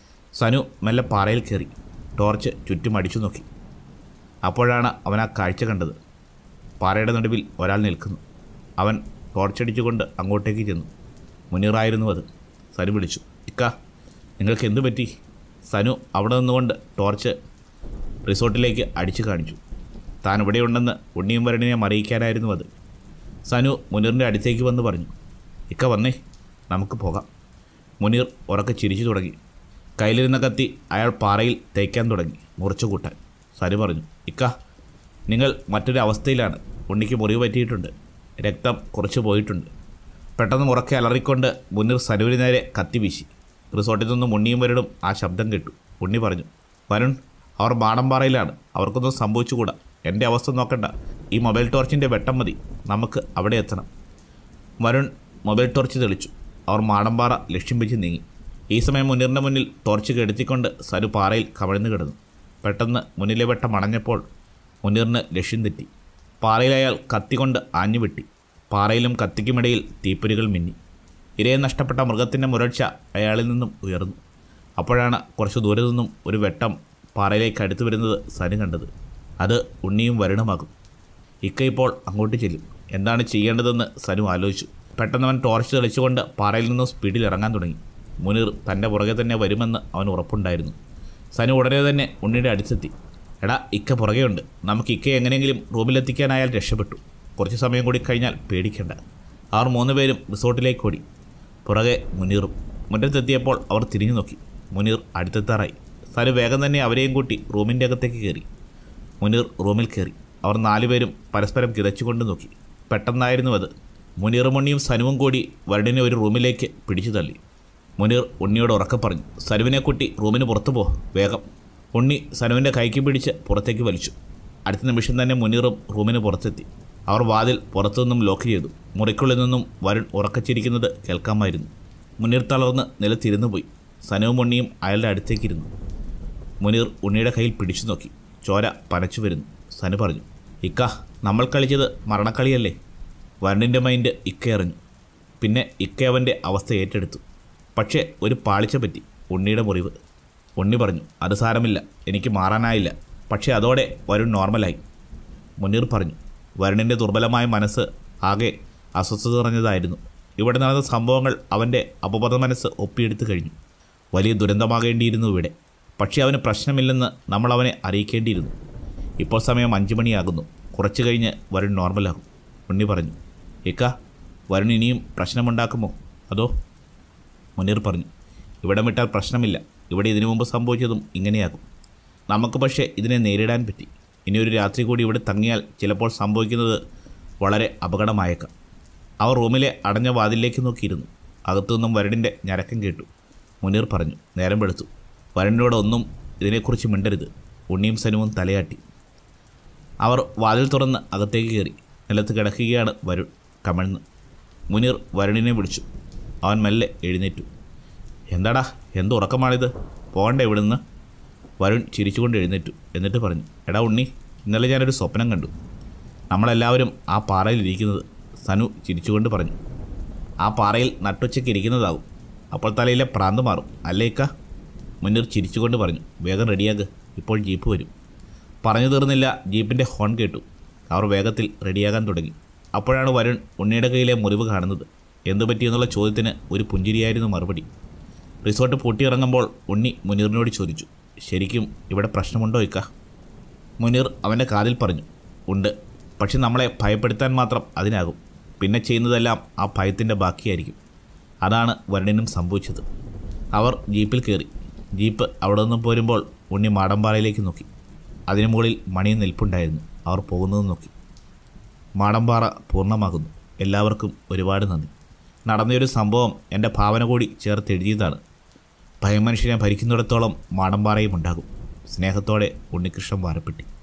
Speaker 1: സനു മെല്ലെ പാറയിൽ കയറി ടോർച്ച് ചുറ്റും അടിച്ചു നോക്കി. അപ്പോഴാണ് അവൻ ആ കാഴ്ച കണ്ടത്. പാറയുടെ നടുവിൽ ഒരാൾ നിൽക്കുന്നു. അവൻ ടോർച്ചടിച്ചുകൊണ്ട് അങ്ങോട്ടേക്ക് ചെന്നു. മുനീറായിരുന്നു അത്. സനു വിളിച്ചു, ഇക്ക നിങ്ങൾക്ക് എന്തു പറ്റി? സനു അവിടെ നിന്നുകൊണ്ട് ടോർച്ച് റിസോർട്ടിലേക്ക് അടിച്ചു കാണിച്ചു. താൻ ഇവിടെയുണ്ടെന്ന് ഉണ്ണിയും വരുണിനെ അറിയിക്കാനായിരുന്നു അത്. സനു മുനീറിൻ്റെ അടുത്തേക്ക് വന്ന് പറഞ്ഞു, ഇക്ക വന്നേ, നമുക്ക് പോകാം. മുനീർ ഉറക്കെ ചിരിച്ചു തുടങ്ങി. കയ്യിലിരുന്ന കത്തി അയാൾ പാറയിൽ തേക്കാൻ തുടങ്ങി, മുറിച്ചു കൂട്ടാൻ. സനു പറഞ്ഞു, ഇക്ക നിങ്ങൾ മറ്റൊരു അവസ്ഥയിലാണ്. ഉണ്ണിക്ക് മുറിവ് പറ്റിയിട്ടുണ്ട്. രക്തം കുറച്ച് പോയിട്ടുണ്ട്. പെട്ടെന്ന് ഉറക്കെ അലറിക്കൊണ്ട് മുനീർ സനുവിന് നേരെ കത്തി വീശി. റിസോർട്ടിൽ നിന്നും ഉണ്ണിയും വരുണും ആ ശബ്ദം കേട്ടു. ഉണ്ണി പറഞ്ഞു, വരുൺ അവർ മാടമ്പാറയിലാണ്. അവർക്കൊന്നും സംഭവിച്ചുകൂടാ. എൻ്റെ അവസ്ഥ നോക്കണ്ട. ഈ മൊബൈൽ ടോർച്ചിൻ്റെ വെട്ടം മതി. നമുക്ക് അവിടെ എത്തണം. വരുൺ മൊബൈൽ ടോർച്ച് തെളിച്ചു. അവർ മാടമ്പാറ ലക്ഷ്യം വെച്ച് നീങ്ങി. ഈ സമയം മുനീറിൻ്റെ മുന്നിൽ ടോർച്ച് കെടുത്തിക്കൊണ്ട് സനു പാറയിൽ കമിഴ്ന്നു കിടന്നു. പെട്ടെന്ന് മുന്നിലെ വെട്ടം അണഞ്ഞപ്പോൾ മുനീറിന് ലക്ഷ്യം തെറ്റി. പാറയിൽ അയാൾ കത്തികൊണ്ട് ആഞ്ഞു വെട്ടി. പാറയിലും കത്തിക്കുമിടയിൽ തീപ്പൊരികൾ മിന്നി. ഇരയെ നഷ്ടപ്പെട്ട മൃഗത്തിൻ്റെ മുരൾച്ച അയാളിൽ നിന്നും ഉയർന്നു. അപ്പോഴാണ് കുറച്ച് ദൂരെ നിന്നും ഒരു വെട്ടം പാറയിലേക്ക് അടുത്തു വരുന്നത് സനു കണ്ടത്. അത് ഉണ്ണിയും വരുണുമാകും. ഇക്ക ഇപ്പോൾ അങ്ങോട്ട് ചെല്ലും. എന്താണ് ചെയ്യേണ്ടതെന്ന് സനു ആലോചിച്ചു. പെട്ടെന്ന് അവൻ ടോർച്ച് തെളിച്ചുകൊണ്ട് പാറയിൽ നിന്നും സ്പീഡിൽ ഇറങ്ങാൻ തുടങ്ങി. മുനീർ തൻ്റെ പുറകെ തന്നെ വരുമെന്ന് അവന് ഉറപ്പുണ്ടായിരുന്നു. സനു ഉടനെ തന്നെ ഉണ്ണിയുടെ അടുത്തെത്തി. എടാ, ഇക്ക പുറകെയുണ്ട്. നമുക്ക് ഇക്കയെ എങ്ങനെയെങ്കിലും റൂമിലെത്തിക്കാനായാൽ രക്ഷപ്പെട്ടു. കുറച്ച് സമയം കൂടി കഴിഞ്ഞാൽ പേടിക്കേണ്ട. അവർ മൂന്ന് പേരും റിസോർട്ടിലേക്ക് ഓടി. പുറകെ മുനീറും. മുറ്റത്തെത്തിയപ്പോൾ അവർ തിരിഞ്ഞു നോക്കി. മുനീർ അടുത്തെത്താറായി. സനു വേഗം തന്നെ അവരെയും കൂട്ടി റൂമിൻ്റെ അകത്തേക്ക് കയറി. മുനീർ റൂമിൽ കയറി. അവർ നാലുപേരും പരസ്പരം കിതച്ചുകൊണ്ട് നോക്കി. പെട്ടെന്നായിരുന്നു അത്. മുനീറും ഉണ്ണിയും സനുവും കൂടി വരുണിനെ ഒരു റൂമിലേക്ക് പിടിച്ചു തള്ളി. മുനീർ ഉണ്ണിയോട് ഉറക്കെ പറഞ്ഞു, സനുവിനെ കൂട്ടി റൂമിന് പുറത്തു പോ, വേഗം. ഉണ്ണി സനുവിൻ്റെ കൈക്ക് പിടിച്ച് പുറത്തേക്ക് വലിച്ചു. അടുത്ത നിമിഷം തന്നെ മുനീറും റൂമിന് പുറത്തെത്തി. അവർ വാതിൽ പുറത്തുനിന്നും ലോക്ക് ചെയ്തു. മുറിക്കുള്ളിൽ നിന്നും വരുൺ ഉറക്കച്ചിരിക്കുന്നത് കേൾക്കാമായിരുന്നു. മുനീർ തളർന്ന് നിലത്തിരുന്നു പോയി. സനുവും ഉണ്ണിയും അയാളുടെ അടുത്തേക്കിരുന്നു. മുനീർ ഉണ്ണിയുടെ കയ്യിൽ പിടിച്ചു നോക്കി. ചോര പനച്ചു വരുന്നു. സനു പറഞ്ഞു, ഇക്ക നമ്മൾ കളിച്ചത് മരണക്കളിയല്ലേ? വരുണിൻ്റെ മൈൻഡ് ഇക്ക എറിഞ്ഞു. പിന്നെ ഇക്ക അവൻ്റെ അവസ്ഥ ഏറ്റെടുത്തു. പക്ഷേ ഒരു പാളിച്ച പറ്റി, ഉണ്ണിയുടെ മുറിവ്. ഉണ്ണി പറഞ്ഞു, അത് സാരമില്ല, എനിക്ക് മാറാനായില്ല. പക്ഷേ അതോടെ വരുൺ നോർമലായി. മുനീർ പറഞ്ഞു, വരുണിൻ്റെ ദുർബലമായ മനസ്സ് ആകെ അസ്വസ്ഥത നിറഞ്ഞതായിരുന്നു. ഇവിടെ നടന്ന സംഭവങ്ങൾ അവൻ്റെ അപബോധ മനസ്സ് ഒപ്പിയെടുത്തു കഴിഞ്ഞു. വലിയ ദുരന്തമാകേണ്ടിയിരുന്നു ഇവിടെ. പക്ഷേ അവന് പ്രശ്നമില്ലെന്ന് നമ്മൾ അവനെ അറിയിക്കേണ്ടിയിരുന്നു. ഇപ്പോൾ സമയം അഞ്ചു മണിയാകുന്നു. കുറച്ച് കഴിഞ്ഞ് വരുൺ നോർമലാകും. ഉണ്ണി പറഞ്ഞു, ഇക്ക വരുൺ ഇനിയും പ്രശ്നമുണ്ടാക്കുമോ അതോ? മുനീർ പറഞ്ഞു, ഇവിടെ വിട്ടാൽ പ്രശ്നമില്ല. ഇവിടെ ഇതിനു മുമ്പ് സംഭവിച്ചതും ഇങ്ങനെയാകും. നമുക്ക് പക്ഷേ ഇതിനെ നേരിടാൻ പറ്റി. ഇനിയൊരു രാത്രി കൂടി ഇവിടെ തങ്ങിയാൽ ചിലപ്പോൾ സംഭവിക്കുന്നത് വളരെ അപകടമായേക്കാം. അവർ റൂമിലെ അടഞ്ഞ വാതിലേക്ക് നോക്കിയിരുന്നു. അകത്തുനിന്നും വരുണിൻ്റെ ഞരക്കം കേട്ടു. മുനീർ പറഞ്ഞു, നേരം വെളുത്തു. വരുണിനോട് ഒന്നും ഇതിനെക്കുറിച്ച് മിണ്ടരുത്. ഉണ്ണിയും സനുവും തലയാട്ടി. അവർ വാതിൽ തുറന്ന് അകത്തേക്ക് കയറി. നിലത്ത് കിടക്കുകയാണ് വരുൺ, കമഴ്ന്ന്. മുനീർ വരുണിനെ വിളിച്ചു. അവൻ മെല്ലെ എഴുന്നേറ്റു. എന്താടാ, എന്ത് ഉറക്കമാണിത്? പോകണ്ടേ ഇവിടുന്ന്? വരുൺ ചിരിച്ചുകൊണ്ട് എഴുന്നേറ്റു. എന്നിട്ട് പറഞ്ഞു, എടാ ഉണ്ണി, ഇന്നലെ ഞാനൊരു സ്വപ്നം കണ്ടു. നമ്മളെല്ലാവരും ആ പാറയിലിരിക്കുന്നത്, സനു ചിരിച്ചുകൊണ്ട് പറഞ്ഞു. ആ പാറയിൽ നട്ടുച്ചയ്ക്ക് ഇരിക്കുന്നതാവും. അപ്പോൾ തലയിലെ പ്രാന്ത് മാറും അല്ലേക്ക? മുനീർ ചിരിച്ചുകൊണ്ട് പറഞ്ഞു. വേഗം റെഡിയാക്ക്, ഇപ്പോൾ ജീപ്പ് വരും. പറഞ്ഞു തീർന്നില്ല, ജീപ്പിൻ്റെ ഹോൺ കേട്ടു. അവർ വേഗത്തിൽ റെഡിയാകാൻ തുടങ്ങി. അപ്പോഴാണ് വരുൺ ഉണ്ണിയുടെ കയ്യിലെ മുറിവ് കാണുന്നത്. എന്തു പറ്റിയെന്നുള്ള ചോദ്യത്തിന് ഒരു പുഞ്ചിരിയായിരുന്നു മറുപടി. റിസോർട്ട് പൂട്ടിയിറങ്ങുമ്പോൾ ഉണ്ണി മുനീറിനോട് ചോദിച്ചു, ശരിക്കും ഇവിടെ പ്രശ്നമുണ്ടോ ഇക്ക? മുനീർ അവൻ്റെ കാതിൽ പറഞ്ഞു, ഉണ്ട്. പക്ഷെ നമ്മളെ ഭയപ്പെടുത്താൻ മാത്രം അതിനാകും. പിന്നെ ചെയ്യുന്നതെല്ലാം ആ ഭയത്തിൻ്റെ ബാക്കിയായിരിക്കും. അതാണ് വരുണിനും സംഭവിച്ചത്. അവർ ജീപ്പിൽ കയറി. ജീപ്പ് അവിടെ നിന്നും പോരുമ്പോൾ ഉണ്ണി മാടമ്പാറയിലേക്ക് നോക്കി. അതിനു മുകളിൽ മണിയും നിൽപ്പുണ്ടായിരുന്നു. അവർ പോകുന്നത് നോക്കി. മാടമ്പാറ പൂർണ്ണമാകുന്നു. എല്ലാവർക്കും ഒരുപാട് നന്ദി. നടന്നൊരു സംഭവം എൻ്റെ ഭാവന കൂടി ചേർത്തെഴുതിയതാണ്. ഭയമനുഷ്യനെ ഭരിക്കുന്നിടത്തോളം മാടമ്പാറയും ഉണ്ടാകും. സ്നേഹത്തോടെ ഉണ്ണികൃഷ്ണൻ വാരപ്പെട്ടി.